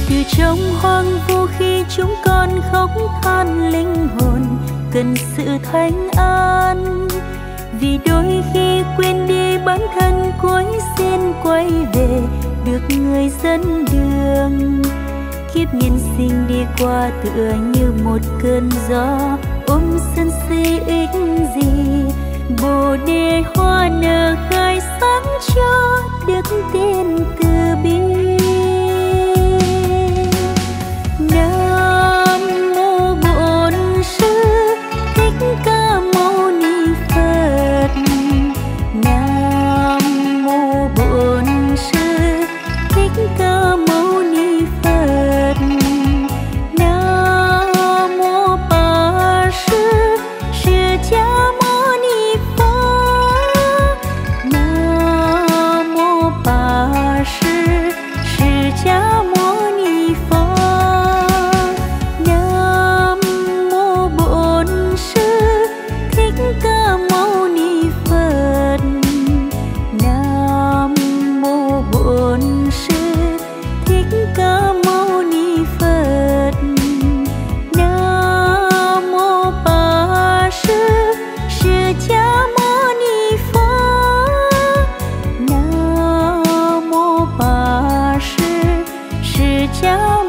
từ trong hoang vu khi chúng con khóc than linh hồn cần sự thanh an. Vì đôi khi quên đi bản thân cuối xin quay về được người dẫn đường. Kiếp nhân sinh đi qua tựa như một cơn gió ôm sân si ích gì. Bồ đề hoa nở khai sáng cho đức tiên từ bi. Nam mô Bổn Sư Thích Ca Mâu Ni Phật. Nam mô Bổn Sư Thích Ca Mâu Ni Phật. Nam mô Ba Sư Sư Cha Mâu Ni Phật. Nam mô Ba Sư Sư Cha Mâu Ni Phật. Nam mô Bổn Sư Thích Ca Mâu Ni Phật. Nam mô Bổn Sư Thích Ca Mâu Ni Phật. Nam mô Ba Sư Sư Cha Mâu Ni Phật. Nam mô Ba Sư Sư Cha